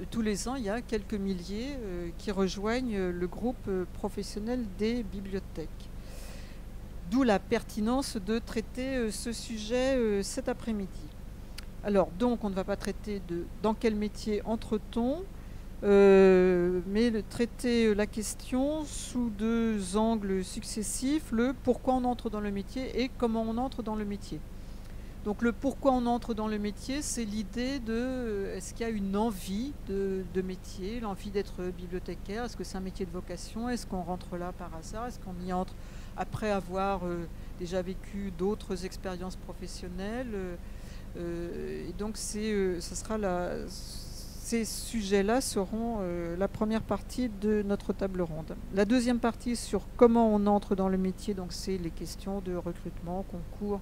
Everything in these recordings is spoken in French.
tous les ans, il y a quelques milliers qui rejoignent le groupe professionnel des bibliothèques. D'où la pertinence de traiter ce sujet cet après-midi. Alors, donc, on ne va pas traiter de dans quel métier entre-t-on, mais traiter la question sous deux angles successifs, le pourquoi on entre dans le métier et comment on entre dans le métier. Donc le pourquoi on entre dans le métier, c'est l'idée de est-ce qu'il y a une envie de métier, l'envie d'être bibliothécaire, est-ce que c'est un métier de vocation, est-ce qu'on rentre là par hasard, est-ce qu'on y entre après avoir déjà vécu d'autres expériences professionnelles, et donc ce sera ces sujets-là seront la première partie de notre table ronde. La deuxième partie sur comment on entre dans le métier, donc c'est les questions de recrutement, concours,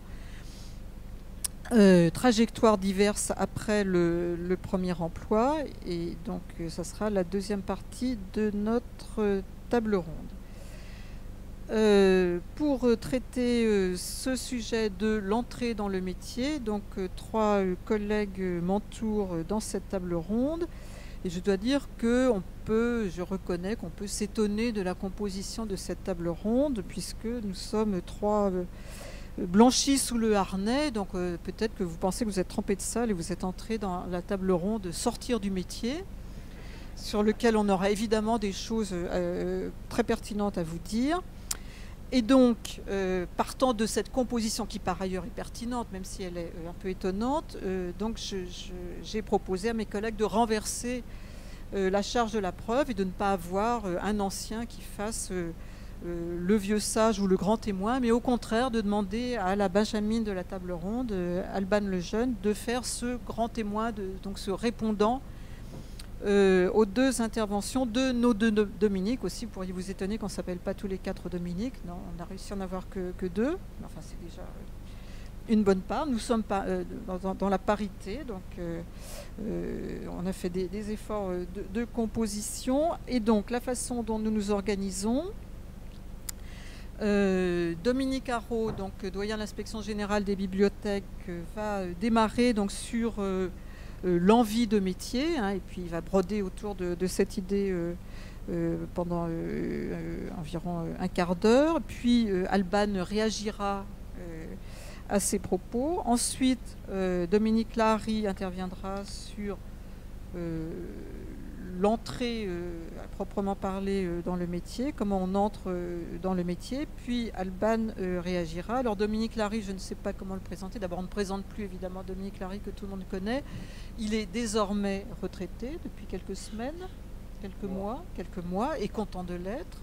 trajectoires diverses après le premier emploi, et donc ça sera la deuxième partie de notre table ronde. Pour traiter ce sujet de l'entrée dans le métier, donc trois collègues m'entourent dans cette table ronde, et je dois dire que je reconnais qu'on peut s'étonner de la composition de cette table ronde, puisque nous sommes trois blanchis sous le harnais, donc peut-être que vous pensez que vous êtes trempés de sale et vous êtes entrés dans la table ronde sortir du métier, sur lequel on aura évidemment des choses très pertinentes à vous dire. Et donc, partant de cette composition qui par ailleurs est pertinente, même si elle est un peu étonnante, donc j'ai proposé à mes collègues de renverser la charge de la preuve et de ne pas avoir un ancien qui fasse le vieux sage ou le grand témoin, mais au contraire de demander à la Benjamine de la table ronde, Alban le Jeune, de faire ce grand témoin, donc ce répondant aux deux interventions de nos deux Dominique aussi. Vous pourriez vous étonner qu'on ne s'appelle pas tous les quatre Dominique. Non, on a réussi à en avoir que deux. Enfin, c'est déjà une bonne part. Nous sommes dans la parité, donc on a fait des efforts de composition. Et donc, la façon dont nous nous organisons, Dominique Arrault, donc doyen de l'inspection générale des bibliothèques, va démarrer donc sur l'envie de métier, et puis il va broder autour de cette idée pendant environ un quart d'heure. Puis Alban réagira à ses propos. Ensuite, Dominique Lahari interviendra sur l'entrée à proprement parler dans le métier, comment on entre dans le métier, puis Alban réagira. Alors Dominique Lahari, je ne sais pas comment le présenter. D'abord, on ne présente plus évidemment Dominique Lahari que tout le monde connaît. Il est désormais retraité depuis quelques semaines, quelques mois, et content de l'être.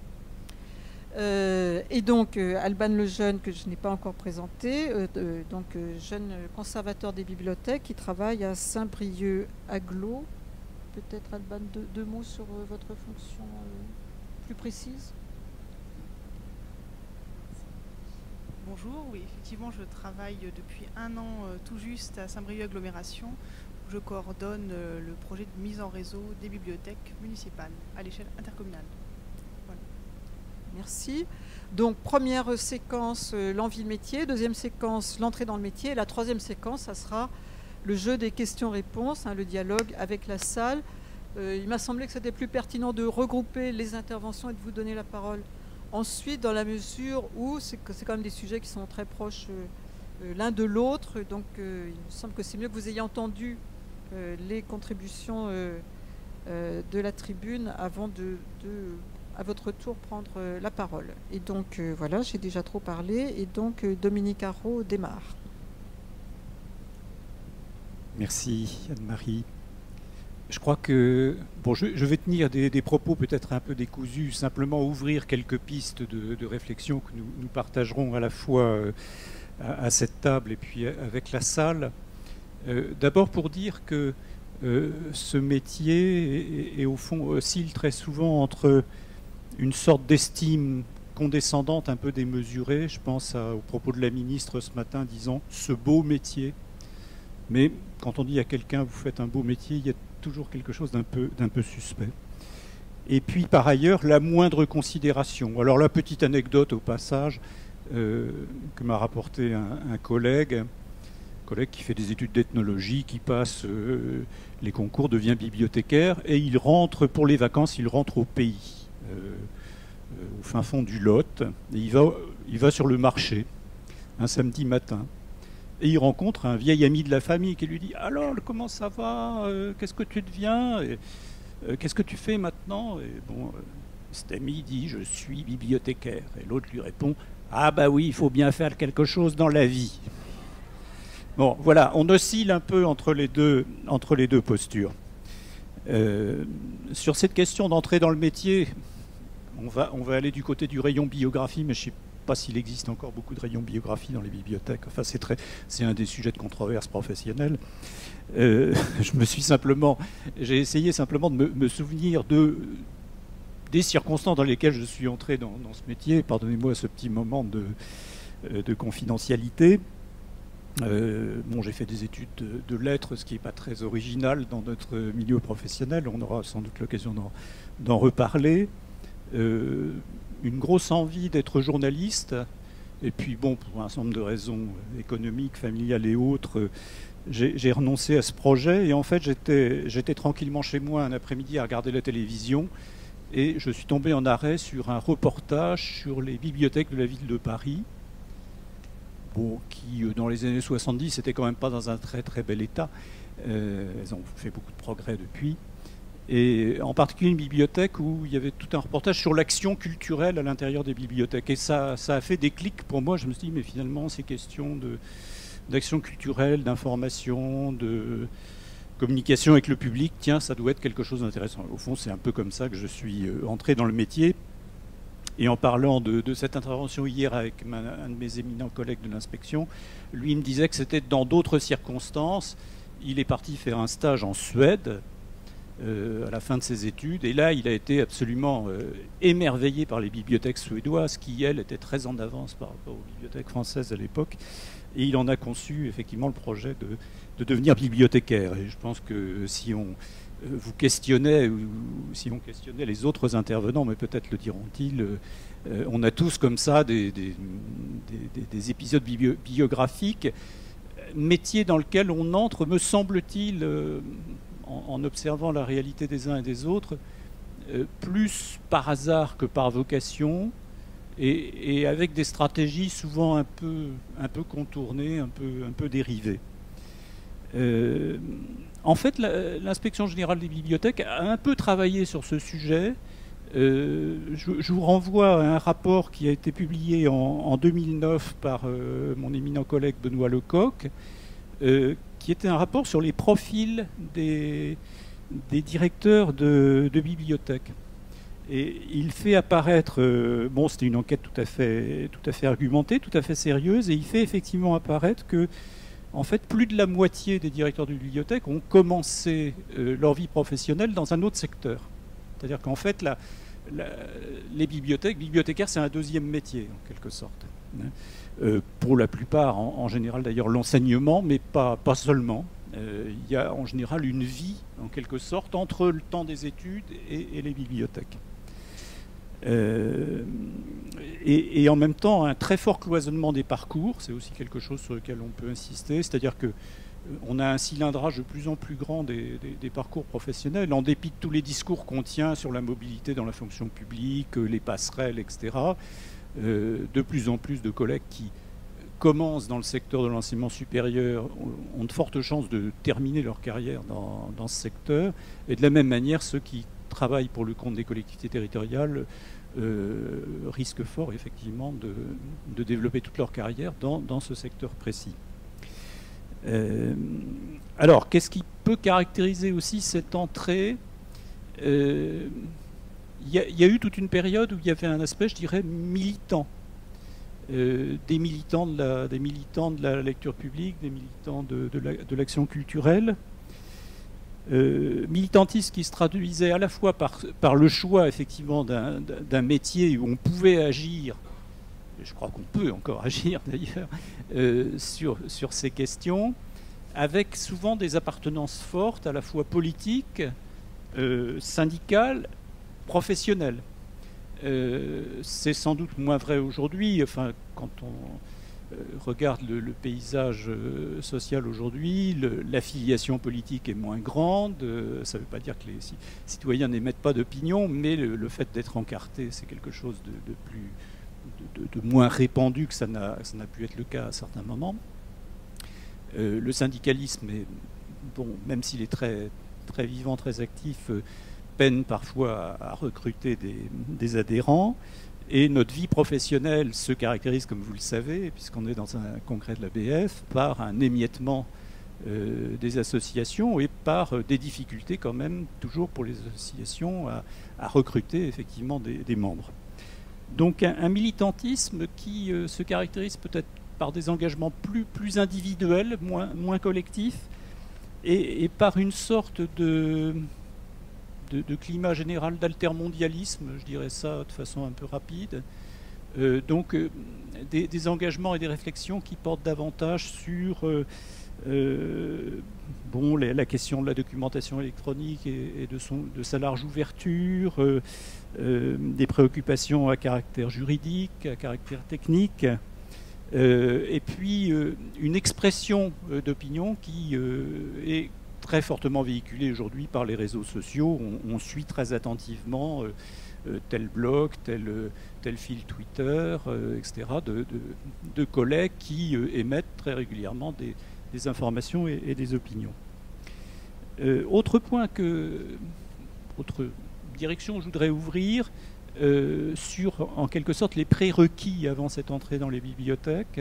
Et donc Alban le Jeune, que je n'ai pas encore présenté, donc jeune conservateur des bibliothèques qui travaille à Saint-Brieuc-Aglo. Peut-être, Alban, deux mots sur votre fonction plus précise. Bonjour, oui, effectivement, je travaille depuis un an tout juste à Saint-Brieuc Agglomération. Je coordonne le projet de mise en réseau des bibliothèques municipales à l'échelle intercommunale. Voilà. Merci. Donc, première séquence, l'envie de métier. Deuxième séquence, l'entrée dans le métier. Et la troisième séquence, ça sera le jeu des questions-réponses, le dialogue avec la salle. Il m'a semblé que c'était plus pertinent de regrouper les interventions et de vous donner la parole ensuite, dans la mesure où c'est quand même des sujets qui sont très proches l'un de l'autre. Donc, il me semble que c'est mieux que vous ayez entendu les contributions de la tribune avant à votre tour, prendre la parole. Et donc, voilà, j'ai déjà trop parlé. Et donc, Dominique Arrault démarre. Merci Anne-Marie. Je crois que je vais tenir des propos peut-être un peu décousus, simplement ouvrir quelques pistes de réflexion que nous partagerons à la fois à cette table et puis avec la salle. D'abord pour dire que ce métier est au fond oscille très souvent entre une sorte d'estime condescendante un peu démesurée. Je pense au propos de la ministre ce matin disant « ce beau métier ». Mais quand on dit à quelqu'un « vous faites un beau métier », il y a toujours quelque chose d'un peu suspect. Et puis par ailleurs, la moindre considération. Alors la petite anecdote au passage que m'a rapporté un collègue, collègue qui fait des études d'ethnologie, qui passe les concours, devient bibliothécaire, et il rentre pour les vacances, il rentre au pays, au fin fond du Lot, et il va sur le marché un samedi matin. Et il rencontre un vieil ami de la famille qui lui dit « Alors, comment ça va? Qu'est-ce que tu deviens? Qu'est-ce que tu fais maintenant ?» Et bon, cet ami dit « Je suis bibliothécaire. » Et l'autre lui répond « Ah bah oui, il faut bien faire quelque chose dans la vie. » Bon, voilà, on oscille un peu entre les deux postures. Sur cette question d'entrer dans le métier, on va aller du côté du rayon biographie, mais je ne sais pas s'il existe encore beaucoup de rayons biographie dans les bibliothèques. Enfin, c'est un des sujets de controverse professionnelle. J'ai essayé simplement de me souvenir des circonstances dans lesquelles je suis entré dans ce métier. Pardonnez-moi ce petit moment de confidentialité. J'ai fait des études de lettres, ce qui n'est pas très original dans notre milieu professionnel. On aura sans doute l'occasion d'en reparler. Une grosse envie d'être journaliste, et puis bon, pour un certain nombre de raisons économiques, familiales et autres, j'ai renoncé à ce projet, et en fait j'étais tranquillement chez moi un après-midi à regarder la télévision, et je suis tombé en arrêt sur un reportage sur les bibliothèques de la ville de Paris, qui dans les années 70 n'étaient quand même pas dans un très très bel état. Elles ont fait beaucoup de progrès depuis. Et en particulier une bibliothèque où il y avait tout un reportage sur l'action culturelle à l'intérieur des bibliothèques. Et ça a fait des clics pour moi. Je me suis dit, mais finalement, ces questions d'action culturelle, d'information, de communication avec le public, tiens, ça doit être quelque chose d'intéressant. Au fond, c'est un peu comme ça que je suis entré dans le métier. Et en parlant de cette intervention hier avec un de mes éminents collègues de l'inspection, lui me disait que c'était dans d'autres circonstances. Il est parti faire un stage en Suède à la fin de ses études, et là il a été absolument émerveillé par les bibliothèques suédoises qui, elles, étaient très en avance par rapport aux bibliothèques françaises à l'époque, et il en a conçu effectivement le projet de devenir bibliothécaire. Et je pense que si on vous questionnait, ou si on questionnait les autres intervenants, mais peut-être le diront-ils, on a tous comme ça des épisodes biographiques, métier dans lequel on entre, me semble-t-il, en observant la réalité des uns et des autres, plus par hasard que par vocation, et avec des stratégies souvent un peu contournées, un peu dérivées. En fait, l'inspection générale des bibliothèques a un peu travaillé sur ce sujet. Je vous renvoie à un rapport qui a été publié en 2009 par mon éminent collègue Benoît Lecoq, qui était un rapport sur les profils des directeurs de bibliothèques. Et il fait apparaître, c'était une enquête tout à fait argumentée, tout à fait sérieuse, et il fait effectivement apparaître que, en fait, plus de la moitié des directeurs de bibliothèques ont commencé leur vie professionnelle dans un autre secteur. C'est-à-dire qu'en fait, les bibliothécaires, c'est un deuxième métier, en quelque sorte. Pour la plupart, en général d'ailleurs, l'enseignement, mais pas seulement. Il y a en général une vie, en quelque sorte, entre le temps des études et les bibliothèques. Et en même temps, un très fort cloisonnement des parcours, c'est aussi quelque chose sur lequel on peut insister, c'est-à-dire qu'on a un cilindrage de plus en plus grand des parcours professionnels, en dépit de tous les discours qu'on tient sur la mobilité dans la fonction publique, les passerelles, etc. De plus en plus de collègues qui commencent dans le secteur de l'enseignement supérieur ont de fortes chances de terminer leur carrière dans ce secteur, et de la même manière, ceux qui travaillent pour le compte des collectivités territoriales risquent fort effectivement de développer toute leur carrière dans ce secteur précis. Alors, qu'est-ce qui peut caractériser aussi cette entrée ? Il y a eu toute une période où il y avait un aspect, je dirais, militant. Des militants de la lecture publique, des militants de l'action culturelle. Militantisme qui se traduisait à la fois par le choix effectivement d'un métier où on pouvait agir, je crois qu'on peut encore agir d'ailleurs, sur ces questions, avec souvent des appartenances fortes à la fois politiques, syndicales, professionnelles. C'est sans doute moins vrai aujourd'hui, enfin, quand regarde le paysage social aujourd'hui, l'affiliation politique est moins grande. Ça ne veut pas dire que les citoyens n'émettent pas d'opinion, mais le fait d'être encarté, c'est quelque chose de moins répandu que ça n'a pu être le cas à certains moments. Le syndicalisme, bon, même s'il est très, très vivant, très actif, peine parfois à recruter des adhérents. Et notre vie professionnelle se caractérise, comme vous le savez, puisqu'on est dans un congrès de l'ABF, par un émiettement des associations et par des difficultés quand même, toujours pour les associations, à recruter effectivement des membres. Donc un militantisme qui se caractérise peut-être par des engagements plus individuels, moins collectifs, et par une sorte de climat général d'altermondialisme, je dirais ça de façon un peu rapide. Donc des engagements et des réflexions qui portent davantage sur la question de la documentation électronique et de sa large ouverture, des préoccupations à caractère juridique, à caractère technique, et puis une expression d'opinion qui est très fortement véhiculée aujourd'hui par les réseaux sociaux. On suit très attentivement tel blog, tel fil Twitter, etc., de collègues qui émettent très régulièrement des informations et des opinions. Autre direction que je voudrais ouvrir, sur en quelque sorte les prérequis avant cette entrée dans les bibliothèques.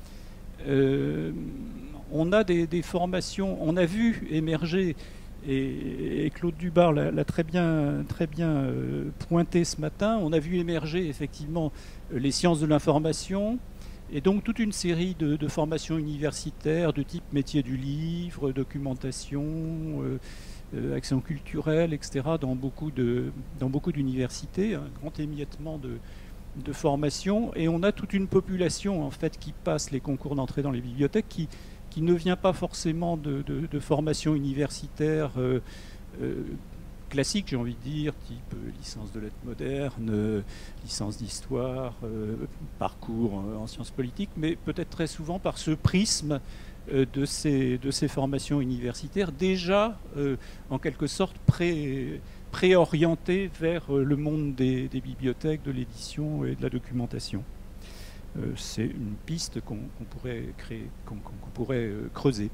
On a des formations, on a vu émerger, et Claude Dubar l'a très bien pointé ce matin, on a vu émerger effectivement les sciences de l'information, et donc toute une série de formations universitaires de type métier du livre, documentation, action culturelle, etc., dans beaucoup d'universités, un grand émiettement de formation, et on a toute une population en fait qui passe les concours d'entrée dans les bibliothèques qui ne vient pas forcément de formation universitaire classique, j'ai envie de dire, type licence de lettres modernes, licence d'histoire, parcours en sciences politiques, mais peut-être très souvent par ce prisme de ces formations universitaires, déjà en quelque sorte préorientées vers le monde des bibliothèques, de l'édition et de la documentation. C'est une piste qu'on pourrait creuser.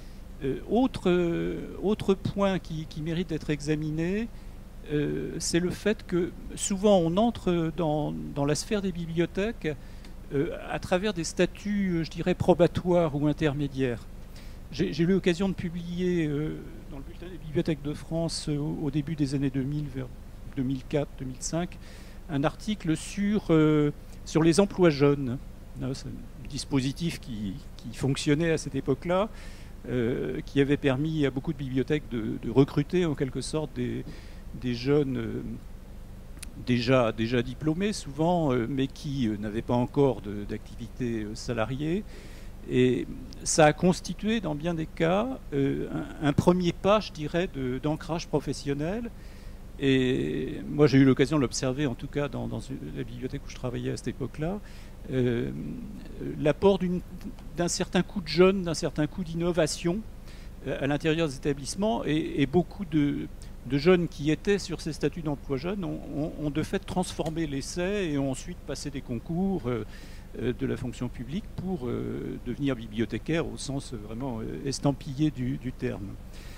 Autre point qui mérite d'être examiné, c'est le fait que souvent on entre dans la sphère des bibliothèques à travers des statuts, je dirais, probatoires ou intermédiaires. J'ai eu l'occasion de publier dans le bulletin des bibliothèques de France au début des années 2000, vers 2004-2005, un article sur les emplois jeunes. C'est un dispositif qui fonctionnait à cette époque-là, qui avait permis à beaucoup de bibliothèques de recruter en quelque sorte des jeunes déjà diplômés souvent, mais qui n'avaient pas encore d'activité salariée. Et ça a constitué dans bien des cas un premier pas, je dirais, d'ancrage professionnel. Et moi, j'ai eu l'occasion de l'observer, en tout cas dans la bibliothèque où je travaillais à cette époque-là, l'apport d'un certain coup de jeunes, d'un certain coup d'innovation à l'intérieur des établissements, et beaucoup de jeunes qui étaient sur ces statuts d'emploi jeunes ont de fait transformé l'essai et ont ensuite passé des concours de la fonction publique pour devenir bibliothécaire au sens vraiment estampillé du terme.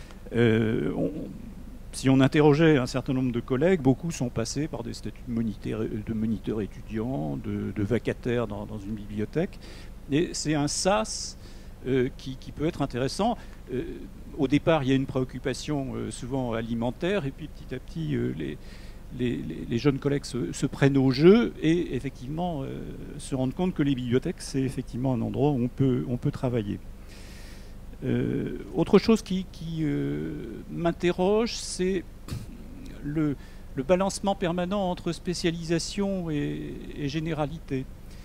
Si on interrogeait un certain nombre de collègues, beaucoup sont passés par des statuts de moniteurs étudiants, de vacataires dans une bibliothèque. Et c'est un sas qui peut être intéressant. Au départ, il y a une préoccupation souvent alimentaire, et puis petit à petit, les jeunes collègues se prennent au jeu et effectivement se rendent compte que les bibliothèques, c'est effectivement un endroit où on peut travailler. Autre chose qui m'interroge, c'est le balancement permanent entre spécialisation et généralité.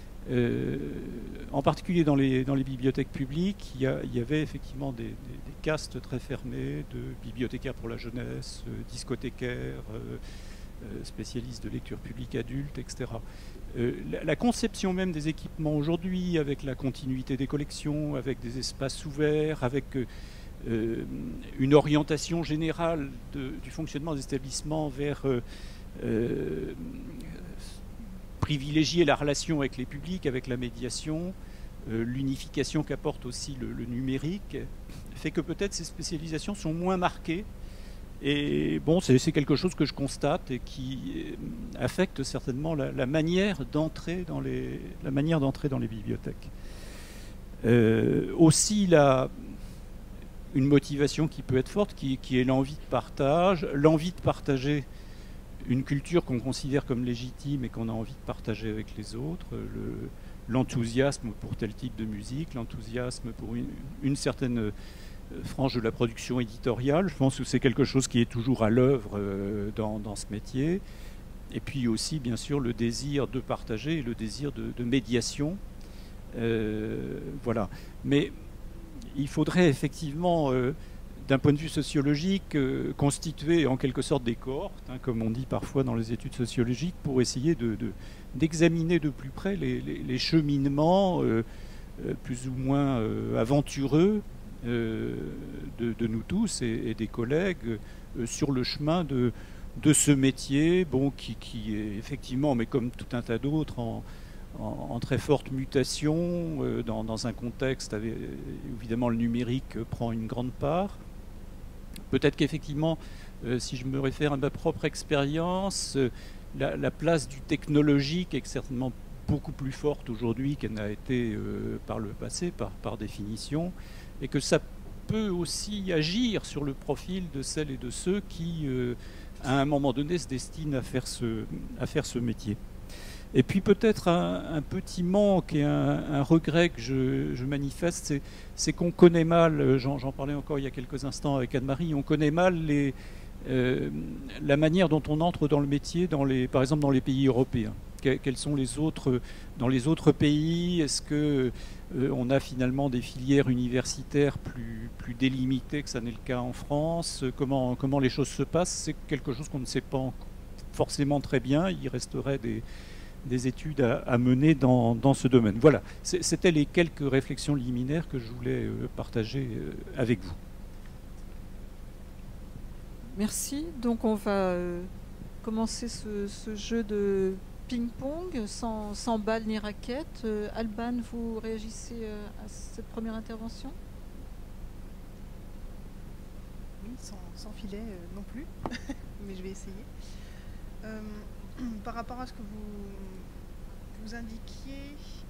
En particulier dans les bibliothèques publiques, il y avait effectivement des castes très fermées de bibliothécaires pour la jeunesse, discothécaires, spécialiste de lecture publique adulte, etc. La conception même des équipements aujourd'hui, avec la continuité des collections, avec des espaces ouverts, avec une orientation générale du fonctionnement des établissements vers privilégier la relation avec les publics, avec la médiation, l'unification qu'apporte aussi le numérique, fait que peut-être ces spécialisations sont moins marquées. Et bon, c'est quelque chose que je constate et qui affecte certainement la manière d'entrer dans les bibliothèques. Aussi, une motivation qui peut être forte, qui est l'envie de partage, l'envie de partager une culture qu'on considère comme légitime et qu'on a envie de partager avec les autres, l'enthousiasme pour tel type de musique, l'enthousiasme pour une certaine frange de la production éditoriale. Je pense que c'est quelque chose qui est toujours à l'œuvre dans ce métier. Et puis aussi, bien sûr, le désir de partager et le désir de médiation. Voilà. Mais il faudrait effectivement, d'un point de vue sociologique, constituer en quelque sorte des cohortes, comme on dit parfois dans les études sociologiques, pour essayer d'examiner de plus près les cheminements plus ou moins aventureux de nous tous et des collègues sur le chemin de ce métier, bon, qui est effectivement, mais comme tout un tas d'autres, en très forte mutation, dans un contexte où évidemment le numérique prend une grande part. Peut-être qu'effectivement, si je me réfère à ma propre expérience, la place du technologique est certainement beaucoup plus forte aujourd'hui qu'elle n'a été par le passé, par définition, et que ça peut aussi agir sur le profil de celles et de ceux qui, à un moment donné, se destinent à faire ce métier. Et puis peut-être un petit manque et un regret que je manifeste, c'est qu'on connaît mal, j'en parlais encore il y a quelques instants avec Anne-Marie, on connaît mal la manière dont on entre dans le métier, par exemple dans les pays européens. Quels sont dans les autres pays? Est-ce qu'on a finalement des filières universitaires plus délimitées que ça n'est le cas en France? Comment les choses se passent? C'est quelque chose qu'on ne sait pas forcément très bien. Il resterait des études à mener dans ce domaine. Voilà, c'était les quelques réflexions liminaires que je voulais partager avec vous. Merci. Donc on va commencer ce jeu de ping-pong sans balle ni raquette. Alban, vous réagissez à cette première intervention? Oui, sans filet non plus, mais je vais essayer. Par rapport à ce que vous indiquiez,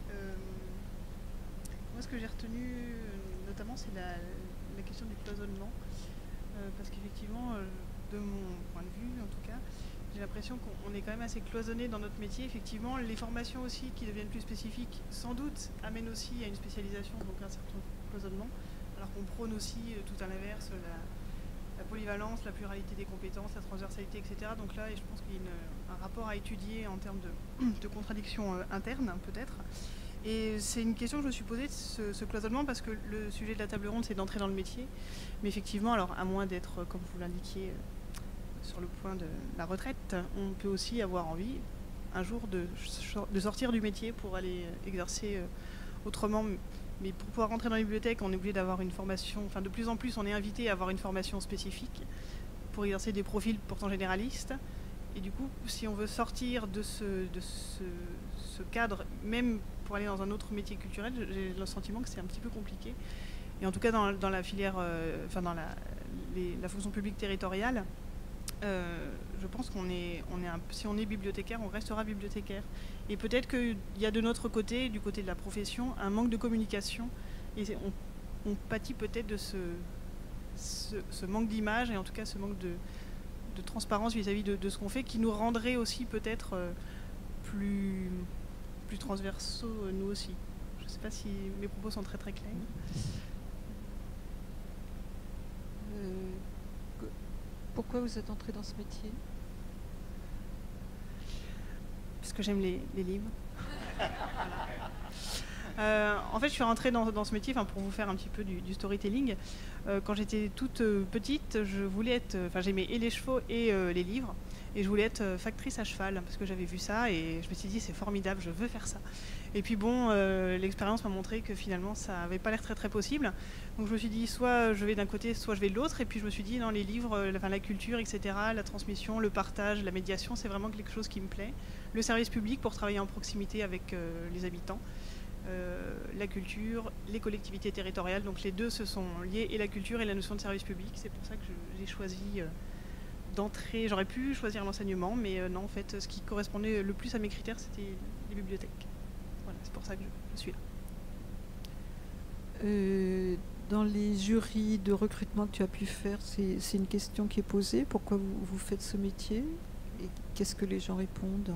moi ce que j'ai retenu notamment c'est la question du cloisonnement, parce qu'effectivement, de mon point de vue en tout cas, j'ai l'impression qu'on est quand même assez cloisonné dans notre métier. Effectivement, les formations aussi qui deviennent plus spécifiques, sans doute, amènent aussi à une spécialisation, donc un certain cloisonnement, alors qu'on prône aussi tout à l'inverse, la polyvalence, la pluralité des compétences, la transversalité, etc. Donc là, je pense qu'il y a un rapport à étudier en termes de contradictions internes, peut-être. Et c'est une question que je me suis posée, ce cloisonnement, parce que le sujet de la table ronde, c'est d'entrer dans le métier. Mais effectivement, alors à moins d'être, comme vous l'indiquiez, sur le point de la retraite, on peut aussi avoir envie, un jour, de sortir du métier pour aller exercer autrement. Mais pour pouvoir rentrer dans les bibliothèques, on est obligé d'avoir une formation, enfin de plus en plus on est invité à avoir une formation spécifique pour exercer des profils pourtant généralistes. Et du coup, si on veut sortir de ce cadre, même pour aller dans un autre métier culturel, j'ai le sentiment que c'est un petit peu compliqué. Et en tout cas dans la filière, enfin dans la fonction publique territoriale, je pense si on est bibliothécaire, on restera bibliothécaire. Et peut-être qu'il y a de notre côté, du côté de la profession, un manque de communication. Et on pâtit peut-être de ce manque d'image, et en tout cas ce manque de transparence vis-à-vis de ce qu'on fait, qui nous rendrait aussi peut-être plus transversaux, nous aussi. Je ne sais pas si mes propos sont très très clairs. Pourquoi vous êtes entré dans ce métier? Parce que j'aime les livres. En fait, je suis rentrée dans ce métier, pour vous faire un petit peu du storytelling. Quand j'étais toute petite, je voulais j'aimais et les chevaux et les livres. Et je voulais être factrice à cheval, parce que j'avais vu ça, et je me suis dit, c'est formidable, je veux faire ça. Et puis bon, l'expérience m'a montré que finalement, ça n'avait pas l'air très très possible. Donc je me suis dit, soit je vais d'un côté, soit je vais de l'autre. Et puis je me suis dit, non, les livres, la culture, etc., la transmission, le partage, la médiation, c'est vraiment quelque chose qui me plaît. Le service public pour travailler en proximité avec les habitants. La culture, les collectivités territoriales, donc les deux se sont liés, et la culture et la notion de service public. C'est pour ça que j'ai choisi d'entrée. J'aurais pu choisir l'enseignement, mais non, en fait, ce qui correspondait le plus à mes critères, c'était les bibliothèques. Voilà, c'est pour ça que je suis là. Dans les jurys de recrutement que tu as pu faire, c'est une question qui est posée. Pourquoi vous faites ce métier? Et qu'est-ce que les gens répondent?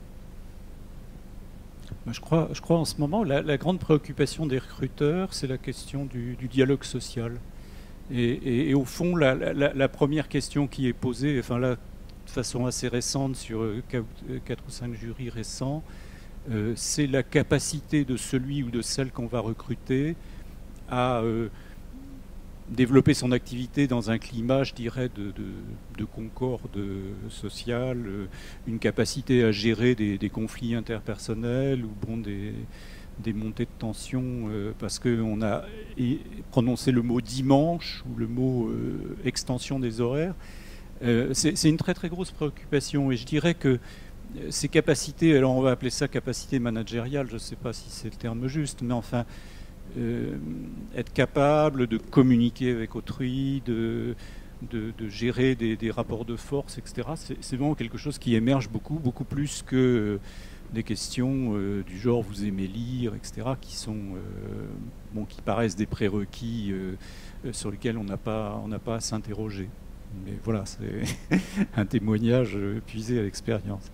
Je crois en ce moment, la grande préoccupation des recruteurs, c'est la question du dialogue social. Et au fond, la première question qui est posée, enfin là, de façon assez récente, sur 4 ou 5 jurys récents, c'est la capacité de celui ou de celle qu'on va recruter à développer son activité dans un climat, je dirais, de concorde sociale, une capacité à gérer des conflits interpersonnels ou bon, des montées de tension, parce qu'on a prononcé le mot dimanche ou le mot extension des horaires. C'est une très très grosse préoccupation, et je dirais que ces capacités, alors on va appeler ça capacité managériale, je ne sais pas si c'est le terme juste, mais enfin, être capable de communiquer avec autrui, de gérer des rapports de force, etc. C'est vraiment quelque chose qui émerge beaucoup plus que des questions du genre vous aimez lire, etc., qui paraissent des prérequis sur lesquels on n'a pas à s'interroger. Mais voilà, c'est un témoignage puisé à l'expérience.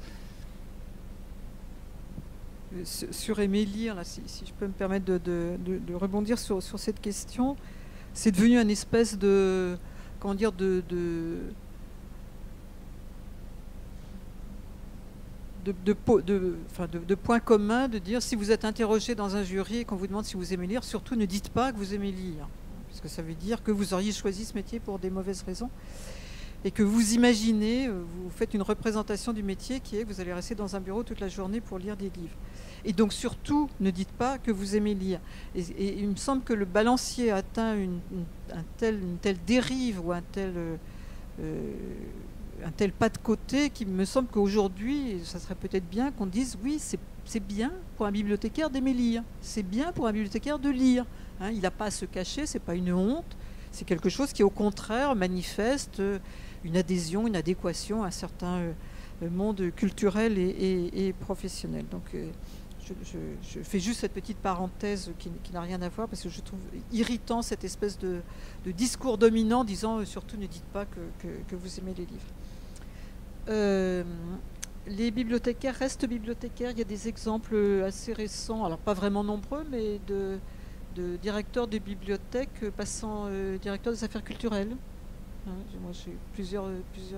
Sur aimer lire, là, si je peux me permettre de rebondir sur cette question, c'est devenu une espèce de, comment dire, de point commun, de dire si vous êtes interrogé dans un jury et qu'on vous demande si vous aimez lire, surtout ne dites pas que vous aimez lire, parce que ça veut dire que vous auriez choisi ce métier pour des mauvaises raisons. Et que vous imaginez, vous faites une représentation du métier qui est que vous allez rester dans un bureau toute la journée pour lire des livres. Et donc surtout, ne dites pas que vous aimez lire. Et il me semble que le balancier atteint une telle dérive ou un tel pas de côté qu'il me semble qu'aujourd'hui, ça serait peut-être bien qu'on dise oui, c'est bien pour un bibliothécaire d'aimer lire. C'est bien pour un bibliothécaire de lire. Hein, il n'a pas à se cacher, c'est pas une honte. C'est quelque chose qui, au contraire, manifeste une adhésion, une adéquation à un certain monde culturel et professionnel. Donc, je fais juste cette petite parenthèse qui n'a rien à voir, parce que je trouve irritant cette espèce de discours dominant disant surtout ne dites pas que vous aimez les livres. Les bibliothécaires restent bibliothécaires. Il y a des exemples assez récents, alors pas vraiment nombreux, mais de directeurs de bibliothèques passant directeur des affaires culturelles. Moi, j'ai plusieurs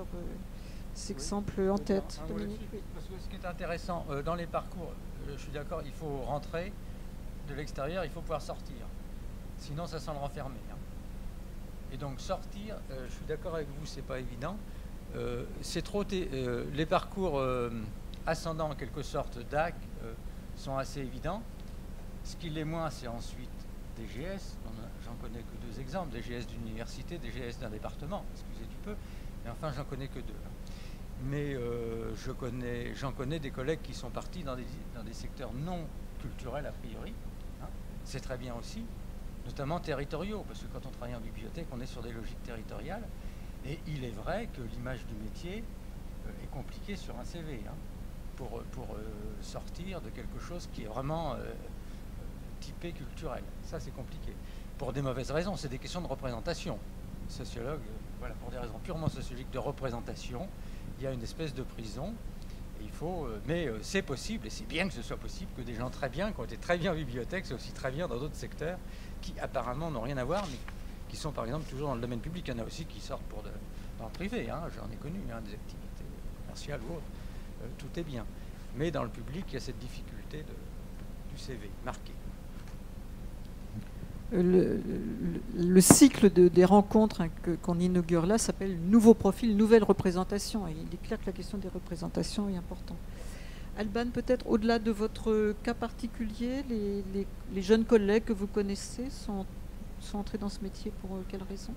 exemples en tête. Dominique, oui. Parce que ce qui est intéressant dans les parcours, je suis d'accord, il faut rentrer de l'extérieur, il faut pouvoir sortir. Sinon, ça sent le renfermer. Hein. Et donc sortir, je suis d'accord avec vous, c'est pas évident. C'est trop. Les parcours ascendants, en quelque sorte, DAC, sont assez évidents. Ce qui l'est moins, c'est ensuite DGS. J'en connais que 2 exemples, DGS d'université, DGS d'un département, excusez du peu, mais enfin j'en connais que 2. Mais j'en connais des collègues qui sont partis dans des secteurs non culturels a priori. Hein. C'est très bien aussi, notamment territoriaux, parce que quand on travaille en bibliothèque, on est sur des logiques territoriales. Et il est vrai que l'image du métier est compliquée sur un CV, hein, pour sortir de quelque chose qui est vraiment typé culturel. Ça, c'est compliqué. Pour des mauvaises raisons, c'est des questions de représentation. Sociologue, voilà, pour des raisons purement sociologiques de représentation, il y a une espèce de prison. Et il faut, mais c'est possible, et c'est bien que ce soit possible, que des gens très bien, qui ont été très bien en bibliothèque, c'est aussi très bien dans d'autres secteurs, qui apparemment n'ont rien à voir, mais qui sont par exemple toujours dans le domaine public. Il y en a aussi qui sortent dans le privé, hein, j'en ai connu, hein, des activités commerciales ou autres. Tout est bien. Mais dans le public, il y a cette difficulté du CV marqué. le cycle des rencontres qu'on inaugure là s'appelle Nouveau profil, nouvelle représentation. Et il est clair que la question des représentations est importante. Alban, peut-être au-delà de votre cas particulier, les jeunes collègues que vous connaissez sont entrés dans ce métier pour quelles raisons?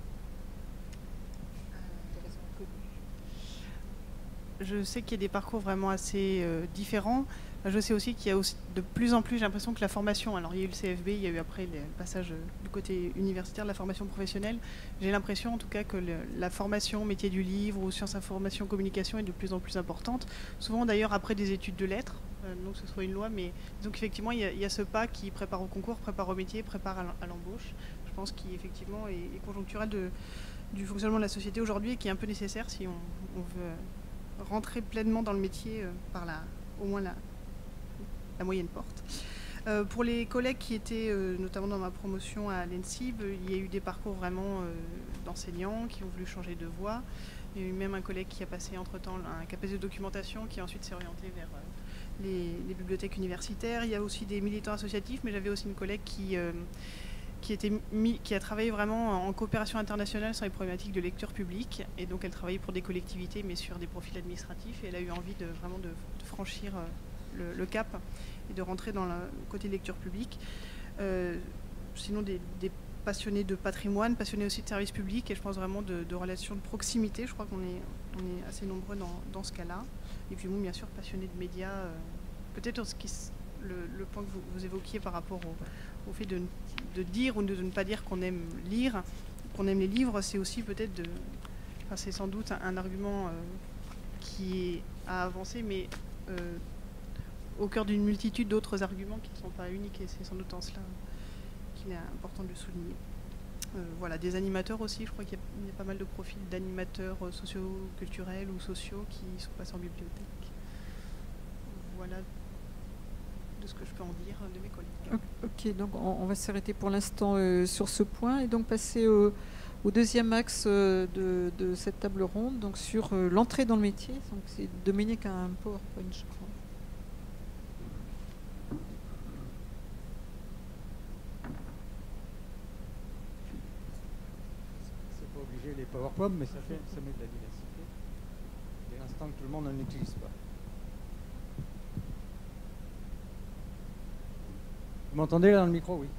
Je sais qu'il y a des parcours vraiment assez différents. Je sais aussi qu'il y a aussi de plus en plus, j'ai l'impression que la formation, alors il y a eu le CFB, il y a eu après le passage du côté universitaire, de la formation professionnelle. J'ai l'impression en tout cas que la formation métier du livre ou sciences information communication est de plus en plus importante. Souvent d'ailleurs après des études de lettres, donc ce soit une loi, mais donc effectivement il y a ce pas qui prépare au concours, prépare au métier, prépare à l'embauche. Je pense qu'il effectivement est conjoncturel du fonctionnement de la société aujourd'hui et qui est un peu nécessaire si on veut rentrer pleinement dans le métier par au moins la moyenne porte. Pour les collègues qui étaient notamment dans ma promotion à l'ENSIB, il y a eu des parcours vraiment d'enseignants qui ont voulu changer de voie. Il y a eu même un collègue qui a passé entre-temps un CAPES de documentation qui ensuite s'est orienté vers les bibliothèques universitaires. Il y a aussi des militants associatifs, mais j'avais aussi une collègue qui a travaillé vraiment en coopération internationale sur les problématiques de lecture publique. Et donc elle travaillait pour des collectivités, mais sur des profils administratifs. Et elle a eu envie vraiment de franchir le cap et de rentrer dans le côté lecture publique. Sinon des passionnés de patrimoine, passionnés aussi de services publics et je pense vraiment de relations de proximité. Je crois qu'on est assez nombreux dans ce cas-là. Et puis bon, bien sûr, passionnés de médias. Peut-être le point que vous évoquiez par rapport au fait de dire ou de ne pas dire qu'on aime lire, qu'on aime les livres, c'est aussi peut-être c'est sans doute un argument qui est à avancer, mais au cœur d'une multitude d'autres arguments qui ne sont pas uniques, et c'est sans doute en cela qu'il est important de le souligner. Voilà, des animateurs aussi, je crois qu'il y a pas mal de profils d'animateurs socio-culturels ou sociaux qui sont passés en bibliothèque. Voilà de ce que je peux en dire de mes collègues. Ok, donc on va s'arrêter pour l'instant sur ce point et donc passer au deuxième axe de cette table ronde, donc sur l'entrée dans le métier. Donc c'est Dominique a un PowerPoint, je crois. Les PowerPoint, mais ça met de la diversité. Dès l'instant que tout le monde n'en utilise pas. Vous m'entendez là dans le micro? Oui.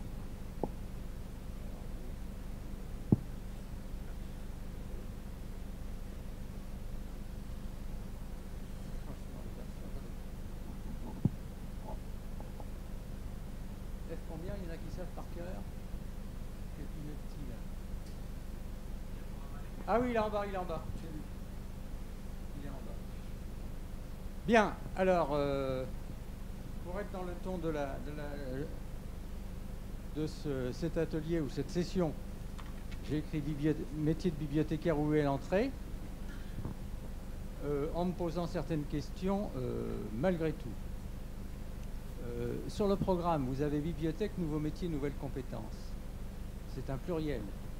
F combien? Il y en a qui savent par cœur? Ah oui, il est en bas, il est en bas. Il est en bas. Bien, alors, pour être dans le ton de cet atelier ou cette session, j'ai écrit métier de bibliothécaire, où est l'entrée, en me posant certaines questions malgré tout. Sur le programme, vous avez bibliothèque, nouveaux métiers, nouvelles compétences. C'est un pluriel.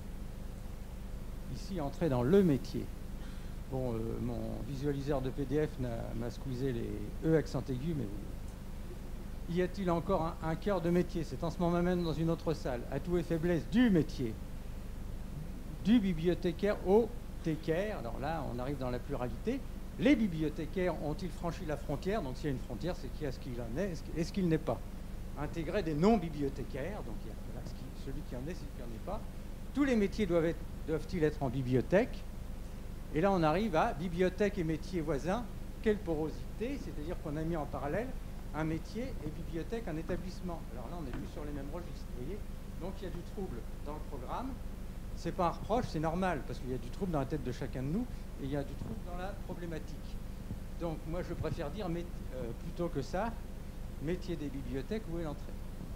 Ici, entrer dans le métier. Bon, mon visualiseur de PDF m'a squeezé les E accent aigu, mais y a-t-il encore un cœur de métier? C'est en ce moment même dans une autre salle. Atouts et faiblesses du métier. Du bibliothécaire au thécaire. Alors là, on arrive dans la pluralité. Les bibliothécaires ont-ils franchi la frontière? Donc s'il y a une frontière, c'est qui est-ce qu'il en est et ce qu'il n'est pas. Intégrer des non-bibliothécaires. Donc il y a celui qui en est, celui qui n'en est pas. Tous les métiers doivent-ils être en bibliothèque? Et là, on arrive à bibliothèque et métiers voisins. Quelle porosité? C'est-à-dire qu'on a mis en parallèle un métier et bibliothèque, un établissement. Alors là, on n'est plus sur les mêmes registres, vous voyez. Donc il y a du trouble dans le programme. C'est pas un reproche, c'est normal, parce qu'il y a du trouble dans la tête de chacun de nous, et il y a du trouble dans la problématique. Donc moi, je préfère dire, plutôt que ça, métier des bibliothèques, où est l'entrée?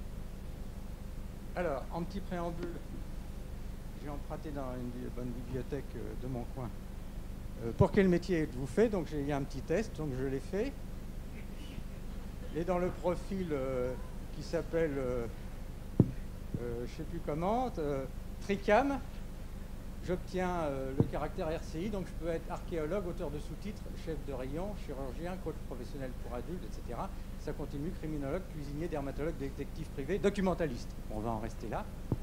Alors, en petit préambule, j'ai emprunté dans une bonne bibliothèque de mon coin. Pour quel métier êtes-vous fait? Donc il y a un petit test, donc je l'ai fait. Et dans le profil qui s'appelle, je ne sais plus comment, Tricam, j'obtiens le caractère RCI, donc je peux être archéologue, auteur de sous-titres, chef de rayon, chirurgien, coach professionnel pour adultes, etc. Ça continue, criminologue, cuisinier, dermatologue, détective privé, documentaliste. On va en rester là.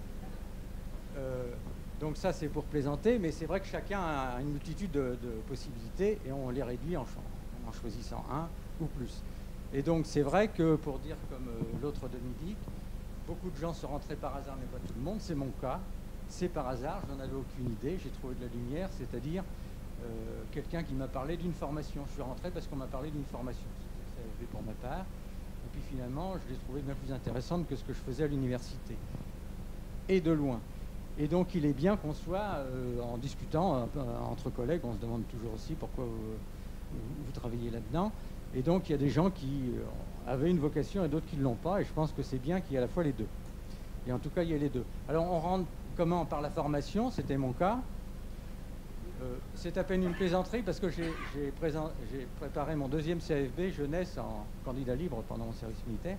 Donc ça, c'est pour plaisanter, mais c'est vrai que chacun a une multitude de possibilités et on les réduit en choisissant un ou plus. Et donc c'est vrai que, pour dire comme l'autre demi-dit, beaucoup de gens se rentraient par hasard, mais pas tout le monde. C'est mon cas. C'est par hasard, je n'en avais aucune idée. J'ai trouvé de la lumière, c'est-à-dire quelqu'un qui m'a parlé d'une formation. Je suis rentré parce qu'on m'a parlé d'une formation. C'était fait pour ma part. Et puis finalement, je l'ai trouvée bien plus intéressante que ce que je faisais à l'université. Et de loin. Et donc il est bien qu'on soit, en discutant entre collègues, on se demande toujours aussi pourquoi vous travaillez là-dedans. Et donc il y a des gens qui avaient une vocation et d'autres qui ne l'ont pas. Et je pense que c'est bien qu'il y ait à la fois les deux. Et en tout cas, il y a les deux. Alors on rentre comment? Par la formation, c'était mon cas. C'est à peine une plaisanterie parce que j'ai préparé mon deuxième CAFB jeunesse en candidat libre pendant mon service militaire.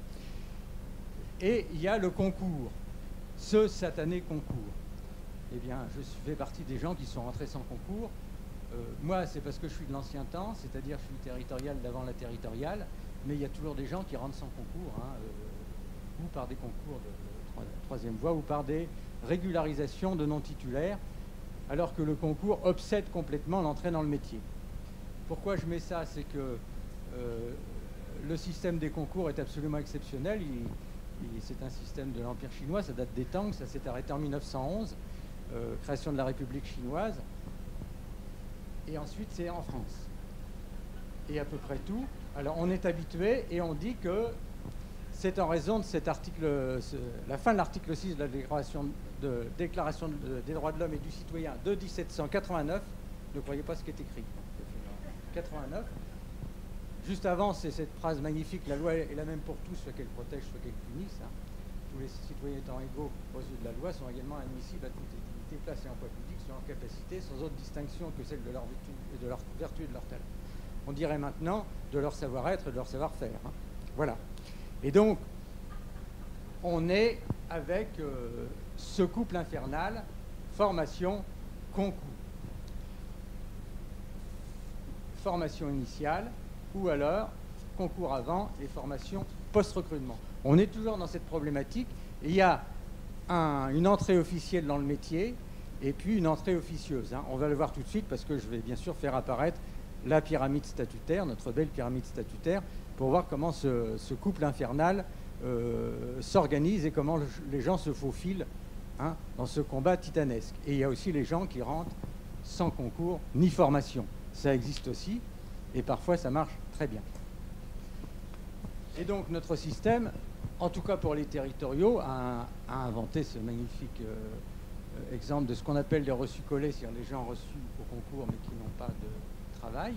Et il y a le concours, ce satané concours. Eh bien, je fais partie des gens qui sont rentrés sans concours. Moi, c'est parce que je suis de l'ancien temps, c'est-à-dire je suis territorial d'avant la territoriale, mais il y a toujours des gens qui rentrent sans concours, ou par des concours de troisième voie, ou par des régularisations de non-titulaires, alors que le concours obsède complètement l'entrée dans le métier. Pourquoi je mets ça? C'est que le système des concours est absolument exceptionnel. C'est un système de l'Empire chinois, ça date des Tang, ça s'est arrêté en 1911, création de la République chinoise. Et ensuite, c'est en France. Et à peu près tout. Alors, on est habitué et on dit que c'est en raison de cet article, la fin de l'article 6 de la Déclaration des droits de l'homme et du citoyen de 1789. Ne croyez pas ce qui est écrit. 89. Juste avant, c'est cette phrase magnifique, la loi est la même pour tous, soit qu'elle protège, soit qu'elle punisse. Tous les citoyens étant égaux aux yeux de la loi sont également admissibles à toute dignité, place et emploi public, selon leur capacité, sans autre distinction que celle de leur vertu et de leur talent. On dirait maintenant de leur savoir-être et de leur savoir-faire. Voilà. Et donc, on est avec ce couple infernal, formation, concours. Formation initiale, ou alors concours avant et formation post-recrutement. On est toujours dans cette problématique. Et il y a une entrée officielle dans le métier et puis une entrée officieuse. On va le voir tout de suite parce que je vais bien sûr faire apparaître la pyramide statutaire, notre belle pyramide statutaire, pour voir comment ce couple infernal s'organise et comment les gens se faufilent dans ce combat titanesque. Et il y a aussi les gens qui rentrent sans concours ni formation. Ça existe aussi et parfois ça marche très bien. Et donc notre système, en tout cas pour les territoriaux, a inventé ce magnifique exemple de ce qu'on appelle les reçus collés, c'est-à-dire les gens reçus au concours mais qui n'ont pas de travail.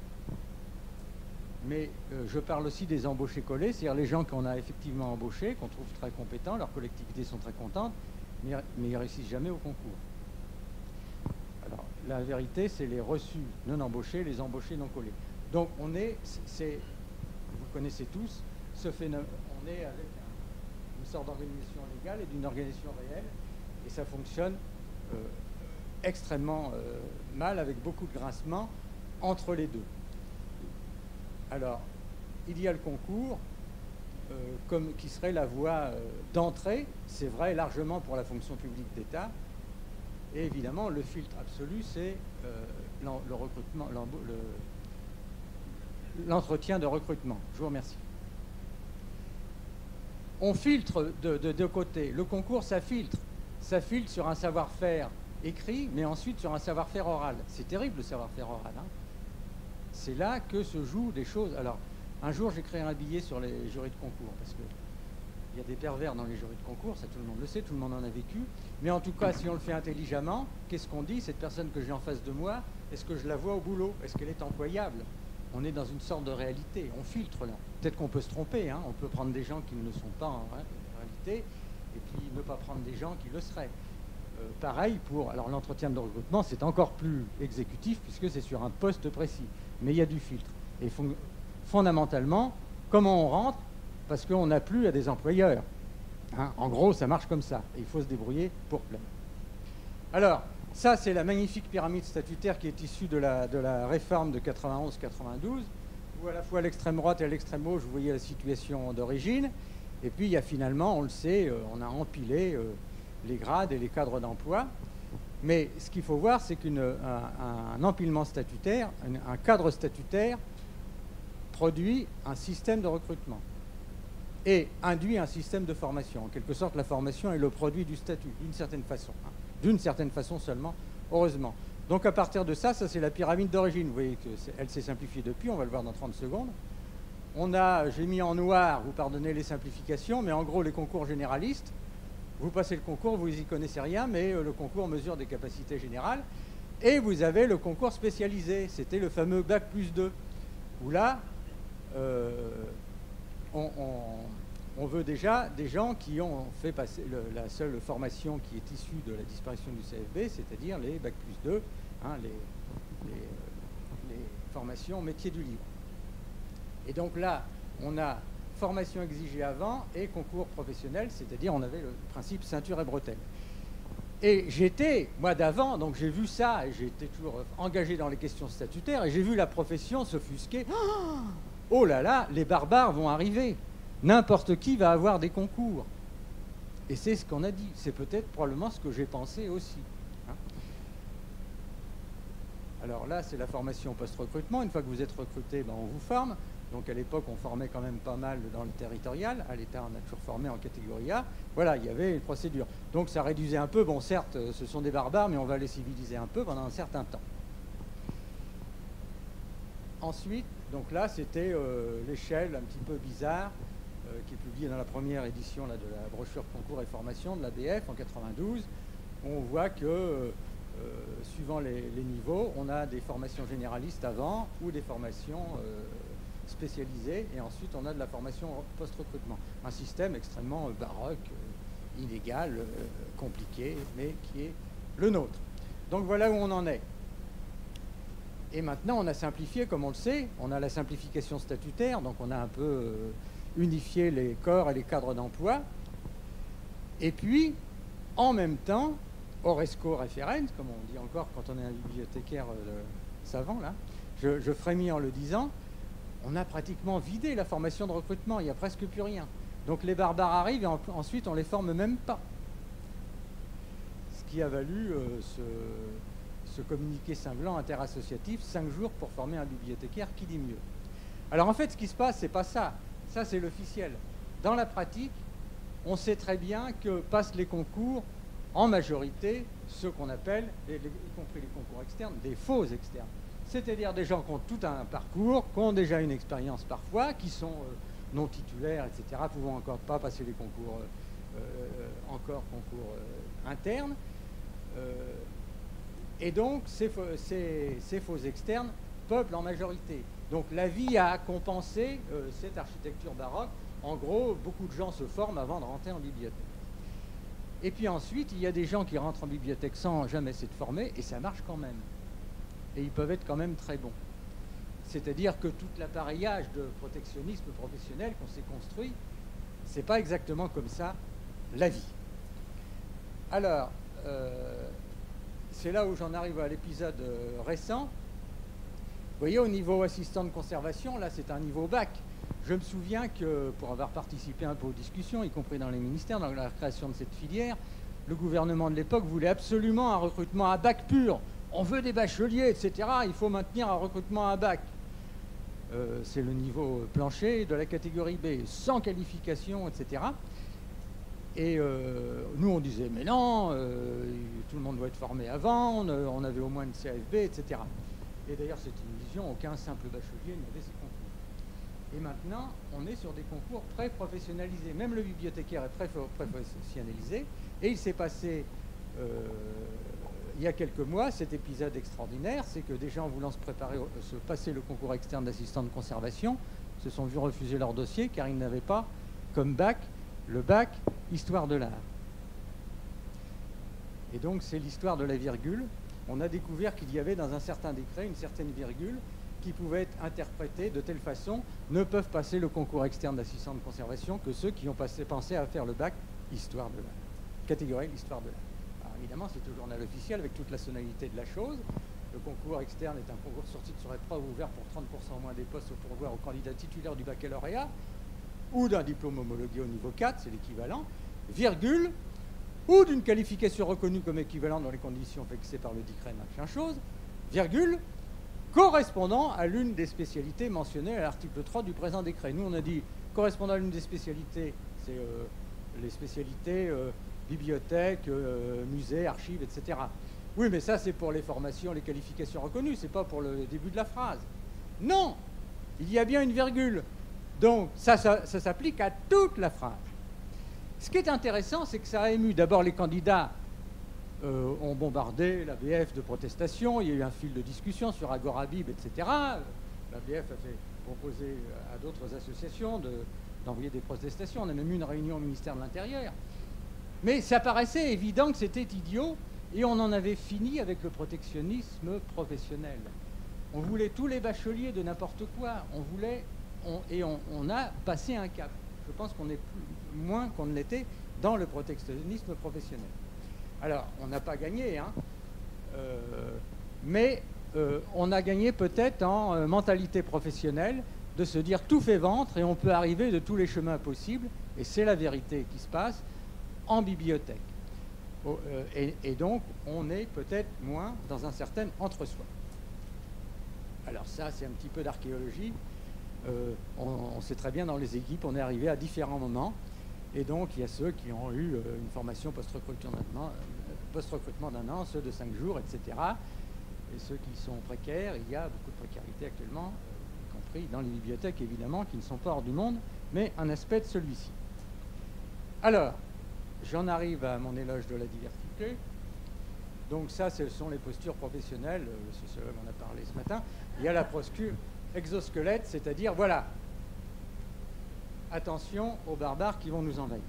Mais je parle aussi des embauchés collés, c'est-à-dire les gens qu'on a effectivement embauchés, qu'on trouve très compétents, leurs collectivités sont très contentes, mais ils ne réussissent jamais au concours. Alors la vérité, c'est les reçus non embauchés, les embauchés non collés. Donc on est, vous connaissez tous, ce phénomène, on est avec une sorte d'organisation légale et d'une organisation réelle, et ça fonctionne extrêmement mal, avec beaucoup de grincements entre les deux. Alors, il y a le concours, qui serait la voie d'entrée, c'est vrai largement pour la fonction publique d'État, et évidemment, le filtre absolu, c'est le recrutement, l'entretien de recrutement. Je vous remercie. On filtre de deux côtés. Le concours, ça filtre. Ça filtre sur un savoir-faire écrit, mais ensuite sur un savoir-faire oral. C'est terrible, le savoir-faire oral. C'est là que se jouent des choses. Alors, un jour, j'ai créé un billet sur les jurys de concours, parce qu'il y a des pervers dans les jurys de concours, ça tout le monde le sait, tout le monde en a vécu. Mais en tout cas, si on le fait intelligemment, qu'est-ce qu'on dit? Cette personne que j'ai en face de moi, est-ce que je la vois au boulot? Est-ce qu'elle est employable? On est dans une sorte de réalité, on filtre là. Peut-être qu'on peut se tromper, on peut prendre des gens qui ne le sont pas en réalité, et puis ne pas prendre des gens qui le seraient. Pareil pour... Alors l'entretien de recrutement, c'est encore plus exécutif, puisque c'est sur un poste précis. Mais il y a du filtre. Et fondamentalement, comment on rentre? Parce qu'on n'a plus à des employeurs. En gros, ça marche comme ça. Et il faut se débrouiller pour plaire. Alors, Ça, c'est la magnifique pyramide statutaire qui est issue de la réforme de 91-92, où à la fois à l'extrême droite et à l'extrême gauche, vous voyez la situation d'origine. Et puis, il y a finalement, on le sait, on a empilé les grades et les cadres d'emploi. Mais ce qu'il faut voir, c'est qu'un empilement statutaire, un cadre statutaire, produit un système de recrutement et induit un système de formation. En quelque sorte, la formation est le produit du statut, d'une certaine façon. Hein. D'une certaine façon seulement, heureusement. Donc à partir de ça, ça c'est la pyramide d'origine. Vous voyez qu'elle s'est simplifiée depuis, on va le voir dans 30 secondes. J'ai mis en noir, vous pardonnez les simplifications, mais en gros les concours généralistes, vous passez le concours, vous n'y connaissez rien, mais le concours mesure des capacités générales. Et vous avez le concours spécialisé, c'était le fameux Bac plus 2, où là, on veut déjà des gens qui ont fait passer la seule formation qui est issue de la disparition du CFB, c'est-à-dire les Bac plus 2, hein, les formations métiers du livre. Et donc là, on a formation exigée avant et concours professionnel, c'est-à-dire on avait le principe ceinture et bretelles. Et j'étais, moi d'avant, donc j'ai vu ça, et j'étais toujours engagé dans les questions statutaires, et j'ai vu la profession s'offusquer. Oh là là, les barbares vont arriver. N'importe qui va avoir des concours. Et c'est ce qu'on a dit. C'est peut-être probablement ce que j'ai pensé aussi. Hein. Alors là, c'est la formation post-recrutement. Une fois que vous êtes recruté, ben, on vous forme. Donc à l'époque, on formait quand même pas mal dans le territorial. À l'État, on a toujours formé en catégorie A. Voilà, il y avait une procédure. Donc ça réduisait un peu. Bon, certes, ce sont des barbares, mais on va les civiliser un peu pendant un certain temps. Ensuite, donc là, c'était l'échelle un petit peu bizarre qui est publiée dans la première édition là, de la brochure concours et formation de l'ABF en 92. On voit que, suivant les niveaux, on a des formations généralistes avant ou des formations spécialisées, et ensuite on a de la formation post-recrutement. Un système extrêmement baroque, inégal, compliqué, mais qui est le nôtre. Donc voilà où on en est. Et maintenant, on a simplifié, comme on le sait, on a la simplification statutaire, donc on a un peu unifié les corps et les cadres d'emploi. Et puis, en même temps, Horresco référens, comme on dit encore quand on est un bibliothécaire savant, là, je frémis en le disant, on a pratiquement vidé la formation de recrutement, il n'y a presque plus rien. Donc les barbares arrivent et ensuite on ne les forme même pas. Ce qui a valu ce communiqué cinglant interassociatif, 5 jours pour former un bibliothécaire, qui dit mieux. Alors en fait, ce qui se passe, c'est pas ça. Ça, c'est l'officiel. Dans la pratique, on sait très bien que passent les concours, en majorité, ceux qu'on appelle, y compris les concours externes, des faux externes. C'est-à-dire des gens qui ont tout un parcours, qui ont déjà une expérience parfois, qui sont non titulaires, etc., pouvant encore pas passer les concours, internes. Et donc, ces faux externes peuplent en majorité. Donc, la vie a compensé cette architecture baroque. En gros, beaucoup de gens se forment avant de rentrer en bibliothèque. Et puis ensuite, il y a des gens qui rentrent en bibliothèque sans jamais s'être formés, et ça marche quand même. Et ils peuvent être quand même très bons. C'est-à-dire que tout l'appareillage de protectionnisme professionnel qu'on s'est construit, c'est pas exactement comme ça la vie. Alors, c'est là où j'en arrive à l'épisode récent. Vous voyez, au niveau assistant de conservation, là, c'est un niveau bac. Je me souviens que, pour avoir participé un peu aux discussions, y compris dans les ministères, dans la création de cette filière, le gouvernement de l'époque voulait absolument un recrutement à bac pur. On veut des bacheliers, etc. Il faut maintenir un recrutement à bac. C'est le niveau plancher de la catégorie B, sans qualification, etc. Et nous, on disait, mais non, tout le monde doit être formé avant, on avait au moins une CFB, etc. Et d'ailleurs, c'est une vision, aucun simple bachelier n'avait ces concours. Et maintenant, on est sur des concours pré-professionnalisés. Même le bibliothécaire est pré-professionnalisé. Et il s'est passé, il y a quelques mois, cet épisode extraordinaire, c'est que des gens voulant se passer le concours externe d'assistant de conservation se sont vus refuser leur dossier car ils n'avaient pas comme bac le bac Histoire de l'art. Et donc, c'est l'histoire de la virgule. On a découvert qu'il y avait dans un certain décret une certaine virgule qui pouvait être interprétée de telle façon, ne peuvent passer le concours externe d'assistant de conservation que ceux qui ont pensé à faire le bac Histoire de l'art. Catégorie Histoire de l'art. évidemment, c'est au journal officiel avec toute la sonalité de la chose. Le concours externe est un concours sorti sur épreuve ouvert pour 30% moins des postes au pourvoir aux candidats titulaires du baccalauréat ou d'un diplôme homologué au niveau 4, c'est l'équivalent, virgule, ou d'une qualification reconnue comme équivalente dans les conditions fixées par le décret machin chose, virgule, correspondant à l'une des spécialités mentionnées à l'article 3 du présent décret. Nous, on a dit correspondant à l'une des spécialités, c'est les spécialités bibliothèque, musée, archives, etc. Oui, mais ça, c'est pour les formations, les qualifications reconnues, c'est pas pour le début de la phrase. Non, il y a bien une virgule. Donc, ça s'applique à toute la phrase. Ce qui est intéressant, c'est que ça a ému d'abord les candidats ont bombardé l'ABF de protestations, il y a eu un fil de discussion sur Agorabib, etc. L'ABF a fait proposer à d'autres associations d'envoyer des protestations. On a même eu une réunion au ministère de l'Intérieur. Mais ça paraissait évident que c'était idiot et on en avait fini avec le protectionnisme professionnel. On voulait tous les bacheliers de n'importe quoi. On a passé un cap. Je pense qu'on est moins qu'on ne l'était dans le protectionnisme professionnel. Alors, on n'a pas gagné, hein, mais on a gagné peut-être en mentalité professionnelle de se dire tout fait ventre et on peut arriver de tous les chemins possibles, et c'est la vérité qui se passe, en bibliothèque. Et donc, on est peut-être moins dans un certain entre-soi. Alors ça, c'est un petit peu d'archéologie. On sait très bien, dans les équipes, on est arrivé à différents moments. Et donc, il y a ceux qui ont eu une formation post-recrutement d'un an, ceux de 5 jours, etc. Et ceux qui sont précaires, il y a beaucoup de précarité actuellement, y compris dans les bibliothèques, évidemment, qui ne sont pas hors du monde, mais un aspect de celui-ci. Alors, j'en arrive à mon éloge de la diversité. Donc ça, ce sont les postures professionnelles, le sociologue en a parlé ce matin. Il y a la posture exosquelette, c'est-à-dire, voilà, attention aux barbares qui vont nous envahir.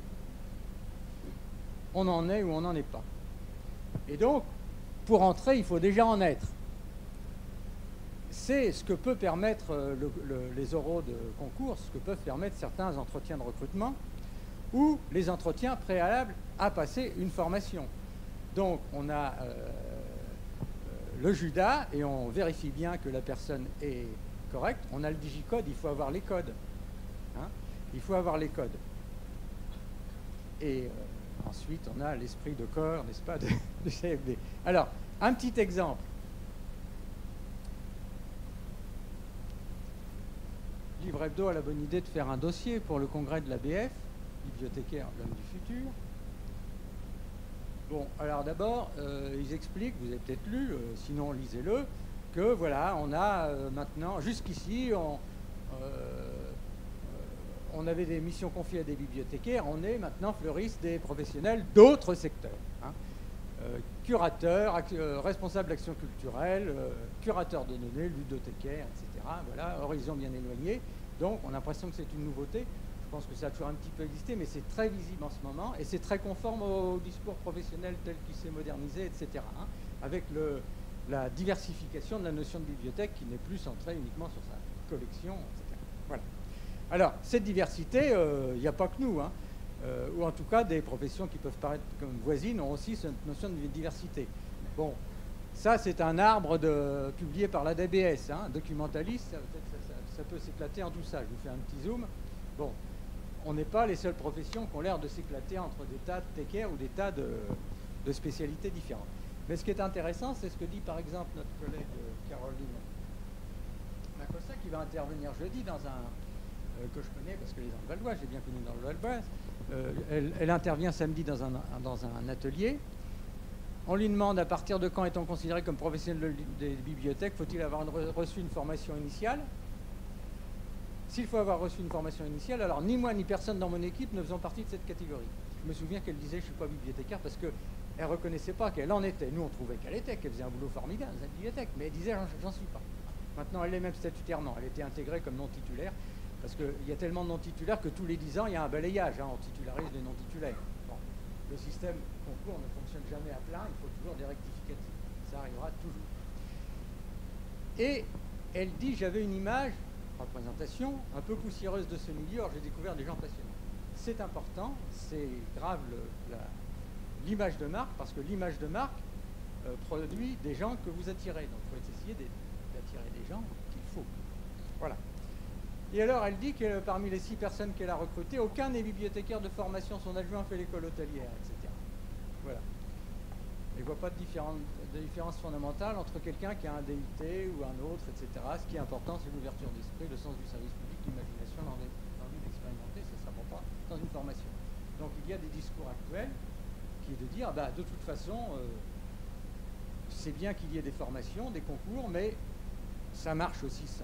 On en est ou on n'en est pas. Et donc, pour entrer, il faut déjà en être. C'est ce que peut permettre les oraux de concours, ce que peuvent permettre certains entretiens de recrutement ou les entretiens préalables à passer une formation. Donc, on a le JUDA et on vérifie bien que la personne est correcte. On a le digicode, il faut avoir les codes. Hein, il faut avoir les codes. Et ensuite, on a l'esprit de corps, n'est-ce pas, de CFD. Alors, un petit exemple. Livre Hebdo a la bonne idée de faire un dossier pour le congrès de l'ABF, bibliothécaire, l'homme du futur. Bon, alors d'abord, ils expliquent, vous avez peut-être lu, sinon lisez-le, que voilà, on a maintenant, jusqu'ici, on avait des missions confiées à des bibliothécaires, on est maintenant fleuriste des professionnels d'autres secteurs. Hein. Curateur, responsable d'action culturelle, curateur de données, ludothécaire, etc. Voilà, horizon bien éloigné. Donc, on a l'impression que c'est une nouveauté. Je pense que ça a toujours un petit peu existé, mais c'est très visible en ce moment et c'est très conforme au discours professionnel tel qu'il s'est modernisé, etc. Hein, avec la diversification de la notion de bibliothèque qui n'est plus centrée uniquement sur sa collection, etc. Voilà. Alors, cette diversité, il n'y a pas que nous, hein, ou en tout cas des professions qui peuvent paraître comme voisines ont aussi cette notion de diversité. Bon, ça c'est un arbre publié par la DBS, hein, documentaliste, ça peut s'éclater en tout ça. Je vous fais un petit zoom. Bon, on n'est pas les seules professions qui ont l'air de s'éclater entre des tas de thécaires ou des tas de spécialités différentes. Mais ce qui est intéressant, c'est ce que dit par exemple notre collègue Caroline Macossa, qui va intervenir jeudi dans un... que je connais parce que les dans le Val-d'Oise, j'ai bien connu dans le Val-d'Oise. Elle intervient samedi dans un atelier. On lui demande à partir de quand est-on considéré comme professionnel des bibliothèques, faut-il avoir reçu une formation initiale? S'il faut avoir reçu une formation initiale, alors ni moi ni personne dans mon équipe ne faisons partie de cette catégorie. Je me souviens qu'elle disait je ne suis pas bibliothécaire parce qu'elle ne reconnaissait pas qu'elle en était. Nous on trouvait qu'elle était, qu'elle faisait un boulot formidable dans cette bibliothèque, mais elle disait j'en suis pas. Maintenant elle l'est même statutairement, elle était intégrée comme non titulaire parce qu'il y a tellement de non titulaires que tous les 10 ans il y a un balayage, hein, on titularise les non titulaires. Bon. Le système concours ne fonctionne jamais à plein, il faut toujours des rectificatifs. Ça arrivera toujours. Et elle dit j'avais une image représentation un peu poussiéreuse de ce milieu, alors j'ai découvert des gens passionnants. C'est important, c'est grave l'image de marque, parce que l'image de marque produit des gens que vous attirez. Donc il faut essayer d'attirer des gens qu'il faut. Voilà. Et alors elle dit que parmi les 6 personnes qu'elle a recrutées, aucun n'est bibliothécaire de formation, son adjoint fait l'école hôtelière, etc. Voilà. Elle ne voit pas de différence fondamentale entre quelqu'un qui a un DUT ou un autre, etc. Ce qui est important, c'est l'ouverture d'esprit, le sens du service public, l'imagination, l'envie d'expérimenter, ça ne s'apprend pas dans une formation. Donc il y a des discours actuels qui est de dire, bah, de toute façon, c'est bien qu'il y ait des formations, des concours, mais ça marche aussi sans.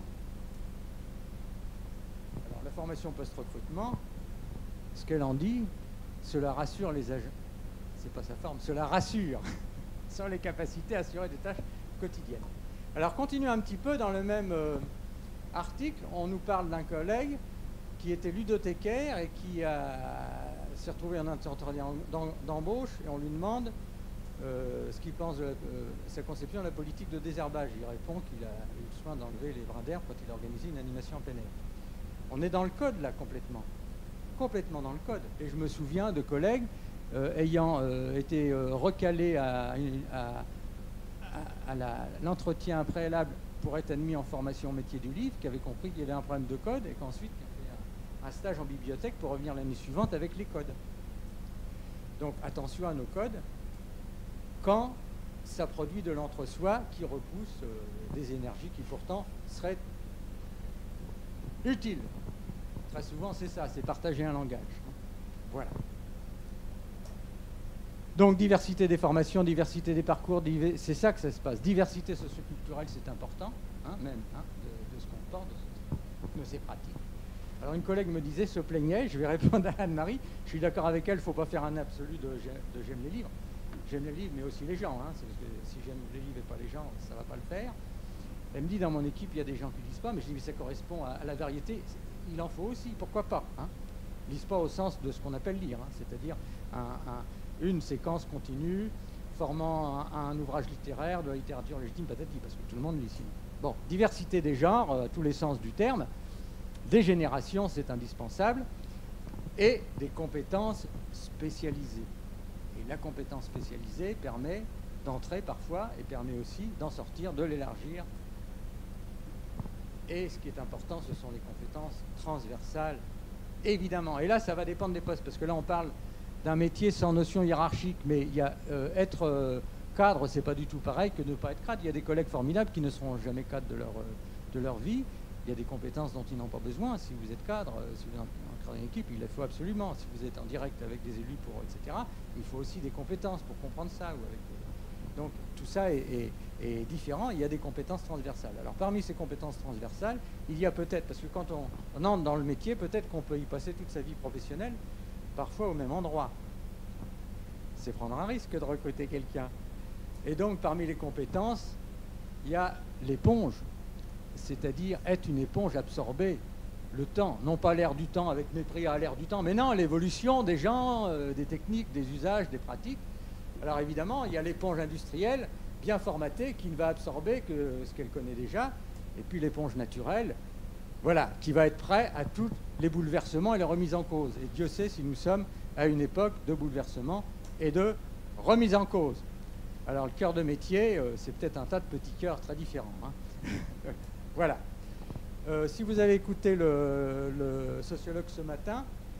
Alors la formation post-recrutement, ce qu'elle en dit, cela rassure les agents. C'est pas sa forme, cela rassure sur les capacités à assurer des tâches quotidiennes. Alors continue un petit peu dans le même article, on nous parle d'un collègue qui était ludothécaire et qui s'est retrouvé en entretien d'embauche et on lui demande ce qu'il pense de sa conception de la politique de désherbage. Il répond qu'il a eu le soin d'enlever les brins d'herbe quand il a organisé une animation en plein air. On est dans le code là complètement dans le code. Et je me souviens de collègues ayant été recalés à l'entretien préalable pour être admis en formation au métier du livre, qui avaient compris qu'il y avait un problème de code et qu'ensuite il y avait un stage en bibliothèque pour revenir l'année suivante avec les codes. Donc attention à nos codes quand ça produit de l'entre-soi qui repousse des énergies qui pourtant seraient utiles. Très souvent c'est ça, c'est partager un langage. Voilà. Donc diversité des formations, diversité des parcours, c'est ça que ça se passe. Diversité socioculturelle, c'est important, même de ce qu'on porte, de ces pratiques. Alors une collègue me disait, se plaignait, je vais répondre à Anne-Marie, je suis d'accord avec elle, il ne faut pas faire un absolu de j'aime les livres. J'aime les livres, mais aussi les gens. C'est parce que si j'aime les livres et pas les gens, ça ne va pas le faire. Elle me dit, dans mon équipe, il y a des gens qui ne lisent pas, mais je dis, mais ça correspond à la variété. Il en faut aussi, pourquoi pas. Ils ne lisent pas au sens de ce qu'on appelle lire, c'est-à-dire une séquence continue formant un ouvrage littéraire, de la littérature légitime, patati, parce que tout le monde lit sinon. Bon, diversité des genres, tous les sens du terme, des générations, c'est indispensable, et des compétences spécialisées. Et la compétence spécialisée permet d'entrer parfois, et permet aussi d'en sortir, de l'élargir. Et ce qui est important, ce sont les compétences transversales, évidemment. Et là, ça va dépendre des postes, parce que là, on parle d'un métier sans notion hiérarchique, mais il y a être cadre, c'est pas du tout pareil que ne pas être cadre. Il y a des collègues formidables qui ne seront jamais cadres de leur vie. Il y a des compétences dont ils n'ont pas besoin. Si vous êtes cadre, si vous êtes en cadre d'une équipe, il les faut absolument. Si vous êtes en direct avec des élus, etc., il faut aussi des compétences pour comprendre ça. Donc tout ça est différent. Il y a des compétences transversales. Alors parmi ces compétences transversales, il y a peut-être, parce que quand on entre dans le métier, peut-être qu'on peut y passer toute sa vie professionnelle, parfois au même endroit. C'est prendre un risque de recruter quelqu'un. Et donc, parmi les compétences, il y a l'éponge, c'est-à-dire être une éponge, absorber le temps, non pas l'air du temps avec mépris à l'air du temps, mais non, l'évolution des gens, des techniques, des usages, des pratiques. Alors évidemment, il y a l'éponge industrielle, bien formatée, qui ne va absorber que ce qu'elle connaît déjà, et puis l'éponge naturelle, voilà, qui va être prêt à tous les bouleversements et les remises en cause. Et Dieu sait si nous sommes à une époque de bouleversements et de remise en cause. Alors le cœur de métier, c'est peut-être un tas de petits cœurs très différents. Voilà. Si vous avez écouté le sociologue ce matin,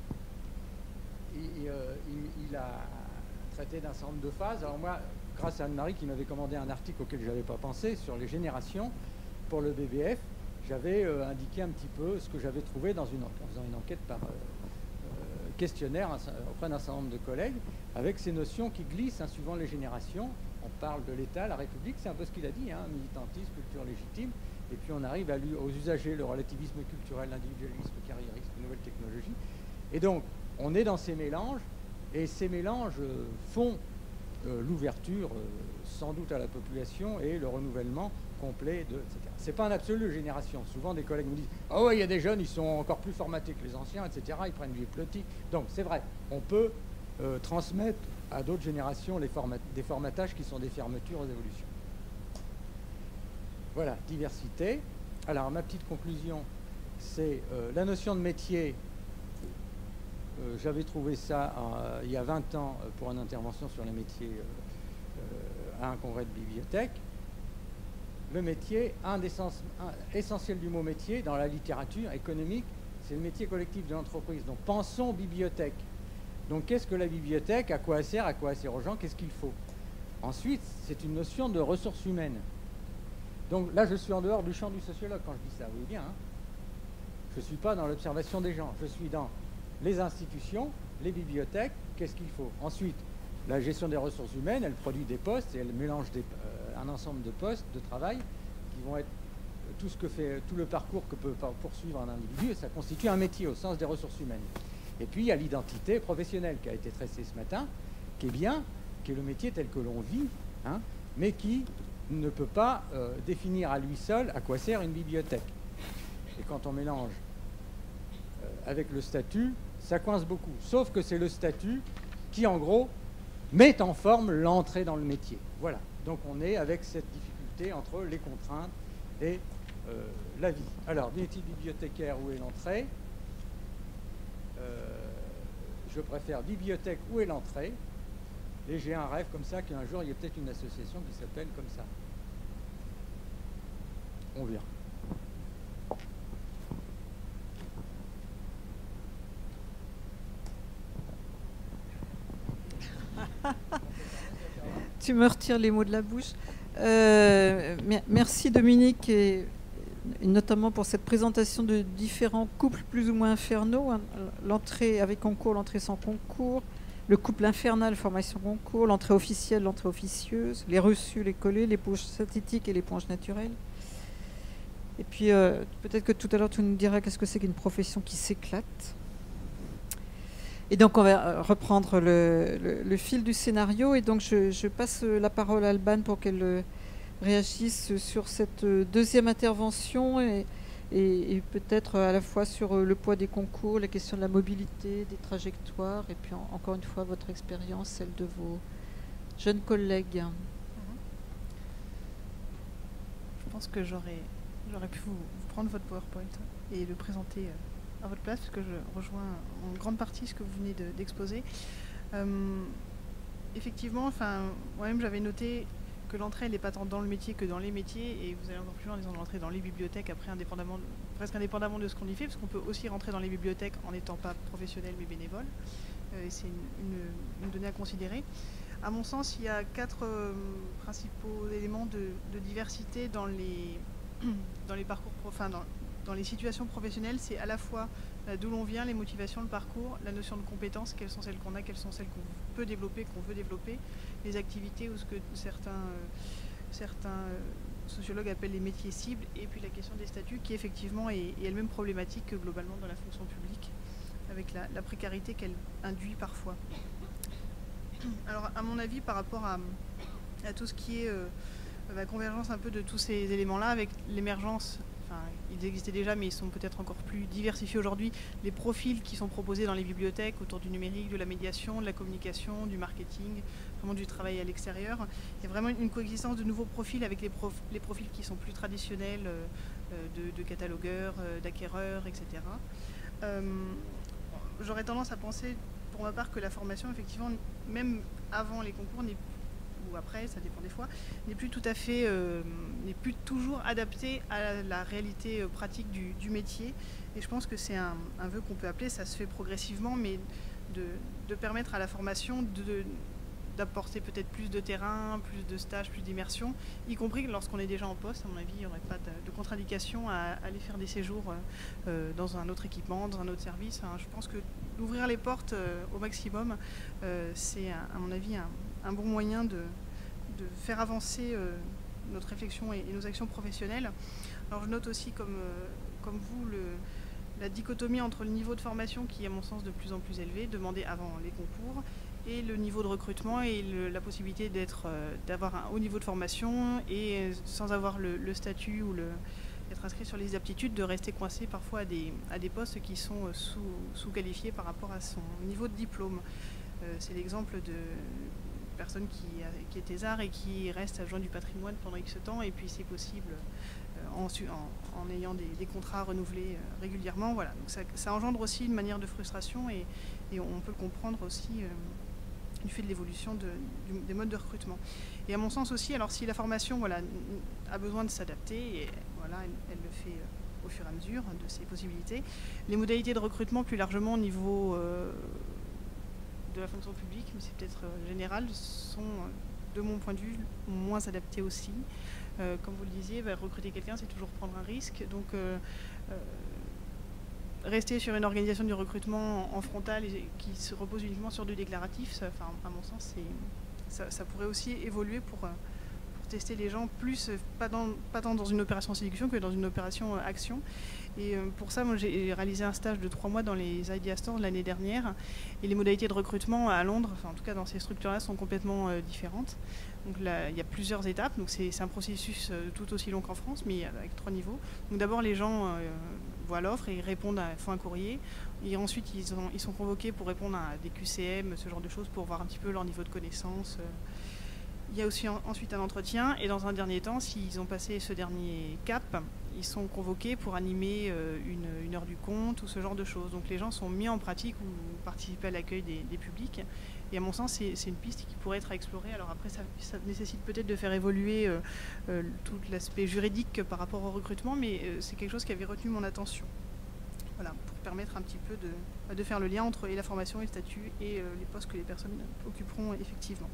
il a traité d'un certain nombre de phases. Alors moi, grâce à Anne-Marie qui m'avait commandé un article auquel je n'avais pas pensé sur les générations pour le BBF, j'avais indiqué un petit peu ce que j'avais trouvé en faisant une enquête par questionnaire auprès d'un certain nombre de collègues, avec ces notions qui glissent suivant les générations. On parle de l'État, la République, c'est un peu ce qu'il a dit, militantisme, culture légitime, et puis on arrive aux usagers, le relativisme culturel, l'individualisme carriériste, les nouvelles technologies. Et donc, on est dans ces mélanges, et ces mélanges font l'ouverture sans doute à la population et le renouvellement complet etc. C'est pas un absolu de génération. Souvent des collègues me disent « Oh ouais, il y a des jeunes, ils sont encore plus formatés que les anciens, etc. Ils prennent du épilotique. » Donc c'est vrai, on peut transmettre à d'autres générations des formatages qui sont des fermetures aux évolutions. Voilà, diversité. Alors ma petite conclusion, c'est la notion de métier j'avais trouvé ça il y a 20 ans pour une intervention sur les métiers à un congrès de bibliothèque. Le métier, un des sens essentiels du mot métier dans la littérature économique, c'est le métier collectif de l'entreprise. Donc pensons bibliothèque. Donc qu'est-ce que la bibliothèque? À quoi elle sert? À quoi elle sert aux gens? Qu'est-ce qu'il faut? Ensuite, c'est une notion de ressources humaines. Donc là, je suis en dehors du champ du sociologue quand je dis ça, vous voyez bien. Hein, je ne suis pas dans l'observation des gens. Je suis dans les institutions, les bibliothèques, qu'est-ce qu'il faut? Ensuite, la gestion des ressources humaines, elle produit des postes et elle mélange un ensemble de postes de travail qui vont être tout le parcours que peut poursuivre un individu, et ça constitue un métier au sens des ressources humaines. Et puis il y a l'identité professionnelle qui a été tracée ce matin, qui est bien, qui est le métier tel que l'on vit, hein, mais qui ne peut pas définir à lui seul à quoi sert une bibliothèque. Et quand on mélange avec le statut, ça coince beaucoup. Sauf que c'est le statut qui, en gros, met en forme l'entrée dans le métier. Voilà. Donc on est avec cette difficulté entre les contraintes et la vie. Alors, métier bibliothécaire, où est l'entrée? Je préfère bibliothèque, où est l'entrée? Et j'ai un rêve comme ça qu'un jour, il y a peut-être une association qui s'appelle comme ça. On verra. Tu me retires les mots de la bouche. Merci Dominique, et notamment pour cette présentation de différents couples plus ou moins infernaux, hein. L'entrée avec concours, l'entrée sans concours, le couple infernal, formation concours, l'entrée officielle, l'entrée officieuse, les reçus, les collés, l'éponge synthétique et l'éponge naturelle. Et puis peut-être que tout à l'heure tu nous diras qu'est-ce que c'est qu'une profession qui s'éclate. Et donc on va reprendre le fil du scénario, et donc je passe la parole à Alban pour qu'elle réagisse sur cette deuxième intervention, et peut-être à la fois sur le poids des concours, les questions de la mobilité, des trajectoires, et puis encore une fois votre expérience, celle de vos jeunes collègues. Je pense que j'aurais pu vous prendre votre PowerPoint et le présenter à votre place, parce que je rejoins en grande partie ce que vous venez d'exposer. Effectivement, moi-même j'avais noté que l'entrée n'est pas tant dans le métier que dans les métiers, et vous allez encore plus loin en disant l'entrée dans les bibliothèques, après presque indépendamment de ce qu'on y fait, parce qu'on peut aussi rentrer dans les bibliothèques en n'étant pas professionnel mais bénévole, et c'est une donnée à considérer. À mon sens, il y a 4 principaux éléments de diversité dans les parcours, dans les situations professionnelles. C'est à la fois d'où l'on vient, les motivations, le parcours, la notion de compétences, quelles sont celles qu'on a, quelles sont celles qu'on peut développer, qu'on veut développer, les activités ou ce que certains sociologues appellent les métiers cibles, et puis la question des statuts qui effectivement est elle-même problématique globalement dans la fonction publique, avec la précarité qu'elle induit parfois. Alors à mon avis, par rapport à tout ce qui est la convergence un peu de tous ces éléments-là, avec l'émergence, ils existaient déjà mais ils sont peut-être encore plus diversifiés aujourd'hui, les profils qui sont proposés dans les bibliothèques autour du numérique, de la médiation, de la communication, du marketing, vraiment du travail à l'extérieur. Il y a vraiment une coexistence de nouveaux profils avec les profils qui sont plus traditionnels, de catalogueurs, d'acquéreurs, etc. J'aurais tendance à penser pour ma part que la formation, effectivement, même avant les concours, ou après, ça dépend des fois, n'est plus tout à fait, n'est plus toujours adapté à la réalité pratique du métier. Et je pense que c'est un vœu qu'on peut appeler, ça se fait progressivement, mais de permettre à la formation d'apporter peut-être plus de terrain, plus de stages, plus d'immersion, y compris lorsqu'on est déjà en poste. À mon avis, il n'y aurait pas de contre-indication à aller faire des séjours dans un autre équipement, dans un autre service. Je pense que d'ouvrir les portes au maximum, c'est à mon avis un bon moyen de faire avancer notre réflexion et nos actions professionnelles. Alors je note aussi comme vous la dichotomie entre le niveau de formation qui est à mon sens de plus en plus élevé, demandé avant les concours, et le niveau de recrutement et la possibilité d'avoir un haut niveau de formation et sans avoir le statut ou être inscrit sur les aptitudes, de rester coincé parfois à des postes qui sont sous-qualifiés par rapport à son niveau de diplôme. C'est l'exemple de personne qui est thésard et qui reste adjoint du patrimoine pendant X temps, et puis c'est possible en ayant des contrats renouvelés régulièrement. Voilà. Donc ça engendre aussi une manière de frustration et on peut le comprendre aussi du fait de l'évolution des modes de recrutement. Et à mon sens aussi, alors si la formation a besoin de s'adapter, et voilà, elle le fait au fur et à mesure de ses possibilités, les modalités de recrutement plus largement au niveau de la fonction publique, mais c'est peut-être général, sont de mon point de vue moins adaptées aussi. Comme vous le disiez, recruter quelqu'un, c'est toujours prendre un risque. Donc, rester sur une organisation du recrutement en frontal et qui se repose uniquement sur du déclaratif, à mon sens, ça pourrait aussi évoluer pour tester les gens plus, pas tant dans une opération séduction que dans une opération action. Et pour ça, moi, j'ai réalisé un stage de 3 mois dans les Idea Stores l'année dernière. Et les modalités de recrutement à Londres, en tout cas dans ces structures-là, sont complètement différentes. Donc là, il y a plusieurs étapes. Donc c'est un processus tout aussi long qu'en France, mais avec 3 niveaux. Donc d'abord, les gens voient l'offre et répondent, font un courrier. Et ensuite, ils sont convoqués pour répondre à des QCM, ce genre de choses, pour voir un petit peu leur niveau de connaissance. Il y a aussi ensuite un entretien. Et dans un dernier temps, s'ils ont passé ce dernier cap, ils sont convoqués pour animer une heure du compte ou ce genre de choses. Donc les gens sont mis en pratique ou participer à l'accueil des publics. Et à mon sens, c'est une piste qui pourrait être à explorer. Alors après, ça nécessite peut-être de faire évoluer tout l'aspect juridique par rapport au recrutement, mais c'est quelque chose qui avait retenu mon attention. Voilà, pour permettre un petit peu de faire le lien entre la formation et le statut et les postes que les personnes occuperont effectivement.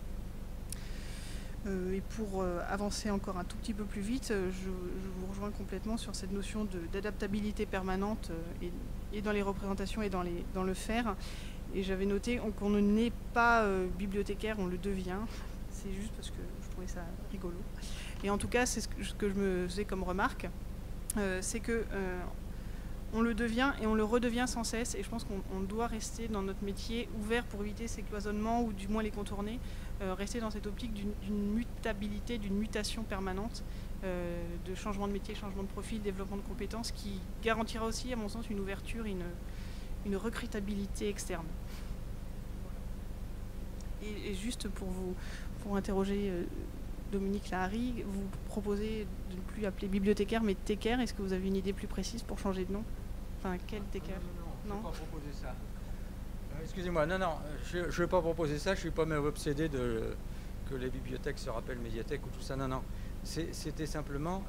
Et pour avancer encore un tout petit peu plus vite, je vous rejoins complètement sur cette notion d'adaptabilité permanente et dans les représentations et dans le faire. Et j'avais noté qu'on ne naît pas bibliothécaire, on le devient. C'est juste parce que je trouvais ça rigolo. Et en tout cas, c'est ce que je me faisais comme remarque, c'est que on le devient et on le redevient sans cesse. Et je pense qu'on doit rester dans notre métier ouvert pour éviter ces cloisonnements ou du moins les contourner. Rester dans cette optique d'une mutabilité, d'une mutation permanente, de changement de métier, changement de profil, développement de compétences, qui garantira aussi, à mon sens, une ouverture, une recrutabilité externe. Et juste pour interroger Dominique Lahari, vous proposez de ne plus appeler bibliothécaire mais thécaire. Est-ce que vous avez une idée plus précise pour changer de nom? Enfin, quel thécaire? Non, je ne vais pas proposer ça. Excusez-moi, non, je ne vais pas proposer ça, je ne suis pas même obsédé que les bibliothèques se rappellent médiathèque ou tout ça, non. C'était simplement,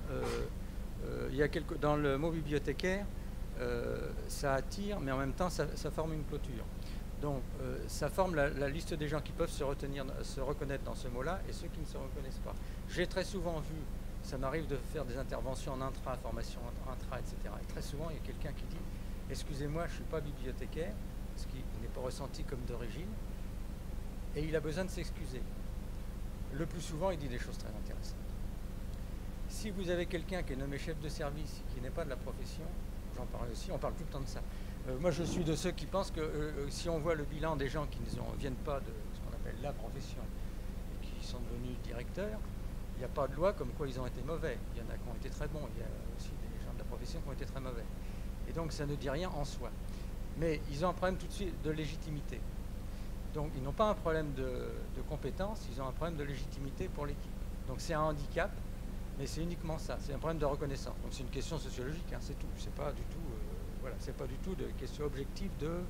dans le mot bibliothécaire, ça attire, mais en même temps, ça forme une clôture. Donc, ça forme la liste des gens qui peuvent se reconnaître dans ce mot-là et ceux qui ne se reconnaissent pas. J'ai très souvent vu, ça m'arrive de faire des interventions en intra, formation intra, etc. Et très souvent, il y a quelqu'un qui dit « Excusez-moi, je ne suis pas bibliothécaire », ce qui n'est pas ressenti comme d'origine, et il a besoin de s'excuser. Le plus souvent, il dit des choses très intéressantes. Si vous avez quelqu'un qui est nommé chef de service, qui n'est pas de la profession, j'en parle aussi, on parle tout le temps de ça. Moi, je suis de ceux qui pensent que si on voit le bilan des gens qui ne viennent pas de ce qu'on appelle la profession, et qui sont devenus directeurs, il n'y a pas de loi comme quoi ils ont été mauvais. Il y en a qui ont été très bons, il y a aussi des gens de la profession qui ont été très mauvais. Et donc, ça ne dit rien en soi. Mais ils ont un problème tout de suite de légitimité. Donc ils n'ont pas un problème de compétence, ils ont un problème de légitimité pour l'équipe. Donc c'est un handicap, mais c'est uniquement ça, c'est un problème de reconnaissance. Donc c'est une question sociologique, hein, c'est tout. C'est pas du tout, c'est pas du tout de question objective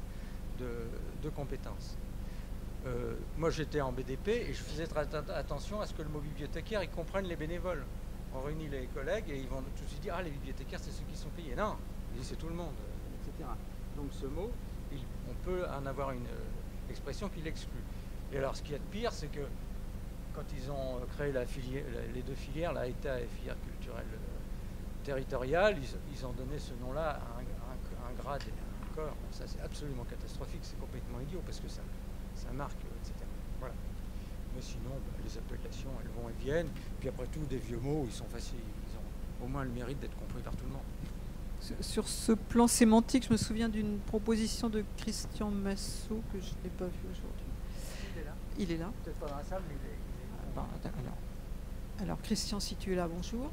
de compétence. Moi j'étais en BDP et je faisais très attention à ce que le mot bibliothécaire, ils comprennent les bénévoles. On réunit les collègues et ils vont tout de suite dire « Ah, les bibliothécaires, c'est ceux qui sont payés ». Non, c'est tout le monde, etc. Donc ce mot, on peut en avoir une expression qui l'exclut. Et alors ce qu'il y a de pire, c'est que quand ils ont créé les deux filières, la ETA et filière culturelle territoriale, ils ont donné ce nom-là à un grade et à un corps. Bon, ça c'est absolument catastrophique, c'est complètement idiot parce que ça marque, etc. Voilà. Mais sinon, les appellations, elles vont et viennent. Puis après tout, des vieux mots, ils sont faciles, ils ont au moins le mérite d'être compris par tout le monde. Sur ce plan sémantique, je me souviens d'une proposition de Christian Massot que je n'ai pas vue aujourd'hui. Il est là. Il est là. Peut-être pas dans la salle, mais il est... Bon, alors, Christian, si tu es là, bonjour.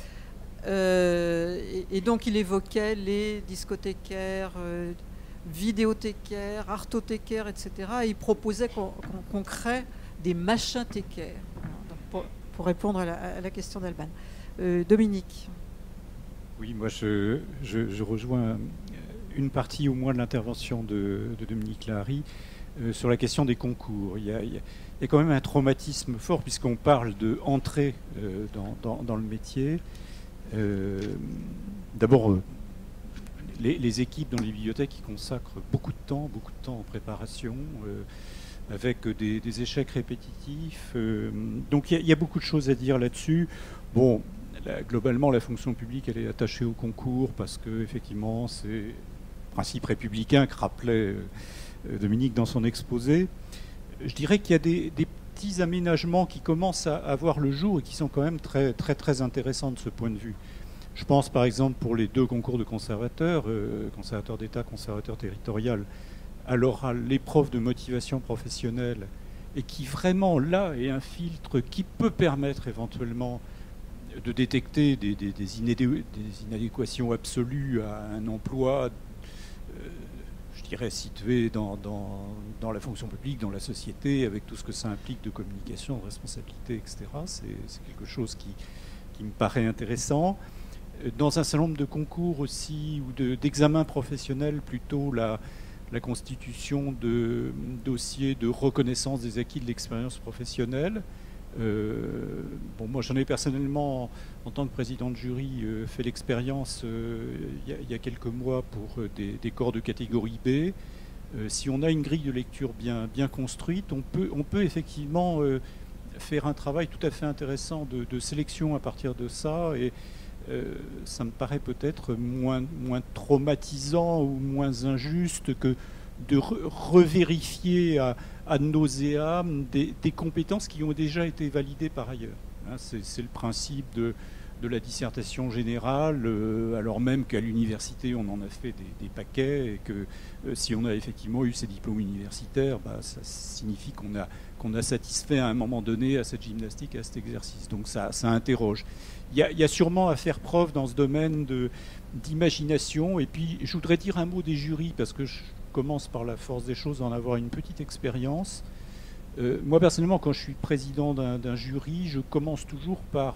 Et donc, il évoquait les discothécaires, vidéothécaires, artothécaires, etc. Et il proposait qu'on crée des machins thécaires. Pour répondre à la question d'Alban. Dominique. Oui, moi je rejoins une partie au moins de l'intervention de Dominique Lahari sur la question des concours. Il y a quand même un traumatisme fort puisqu'on parle de entrer dans le métier. D'abord, les équipes dans les bibliothèques y consacrent beaucoup de temps en préparation, avec des échecs répétitifs. Donc il y a beaucoup de choses à dire là-dessus. Bon, globalement, la fonction publique, elle est attachée au concours parce que effectivement, c'est le principe républicain que rappelait Dominique dans son exposé. Je dirais qu'il y a des petits aménagements qui commencent à voir le jour et qui sont quand même très, très, très intéressants de ce point de vue. Je pense par exemple pour les 2 concours de conservateurs, conservateur d'État, conservateur territorial, à l'oral, l'épreuve de motivation professionnelle, et qui vraiment là est un filtre qui peut permettre éventuellement de détecter des inadéquations absolues à un emploi, je dirais, situé dans la fonction publique, dans la société, avec tout ce que ça implique de communication, de responsabilité, etc. C'est quelque chose qui me paraît intéressant. Dans un certain nombre de concours aussi, ou d'examens professionnels, plutôt la constitution de dossiers de reconnaissance des acquis de l'expérience professionnelle. Bon, moi j'en ai personnellement, en tant que président de jury, fait l'expérience il y a quelques mois pour des corps de catégorie B. Si on a une grille de lecture bien construite, on peut effectivement faire un travail tout à fait intéressant de sélection à partir de ça, et ça me paraît peut-être moins traumatisant ou moins injuste que de revérifier ad nauseam des compétences qui ont déjà été validées par ailleurs. Hein, c'est le principe de la dissertation générale, alors même qu'à l'université on en a fait des paquets, et que si on a effectivement eu ces diplômes universitaires, ça signifie qu'on a satisfait à un moment donné à cette gymnastique, à cet exercice. Donc ça interroge. Il y a sûrement à faire preuve dans ce domaine d'imagination. Et puis je voudrais dire un mot des jurys, parce que je commence par la force des choses à en avoir une petite expérience. Moi personnellement, quand je suis président d'un jury, je commence toujours par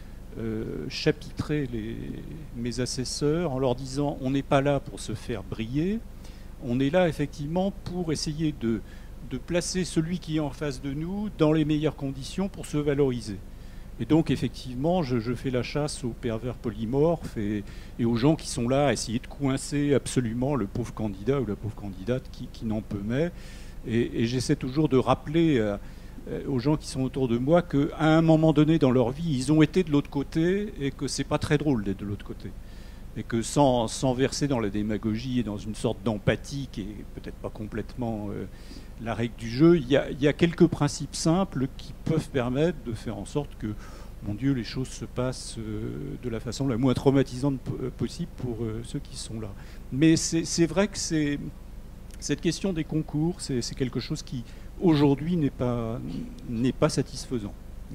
chapitrer mes assesseurs en leur disant: on n'est pas là pour se faire briller, on est là effectivement pour essayer de placer celui qui est en face de nous dans les meilleures conditions pour se valoriser. Et donc effectivement, je fais la chasse aux pervers polymorphes et aux gens qui sont là à essayer de coincer absolument le pauvre candidat ou la pauvre candidate qui n'en peut mais. Et j'essaie toujours de rappeler aux gens qui sont autour de moi qu'à un moment donné dans leur vie, ils ont été de l'autre côté, et que c'est pas très drôle d'être de l'autre côté. Et que sans verser dans la démagogie et dans une sorte d'empathie qui est peut-être pas complètement la règle du jeu, il y a quelques principes simples qui peuvent permettre de faire en sorte que, mon Dieu, les choses se passent de la façon la moins traumatisante possible pour ceux qui sont là. Mais c'est vrai que cette question des concours, c'est quelque chose qui, aujourd'hui, n'est pas satisfaisant.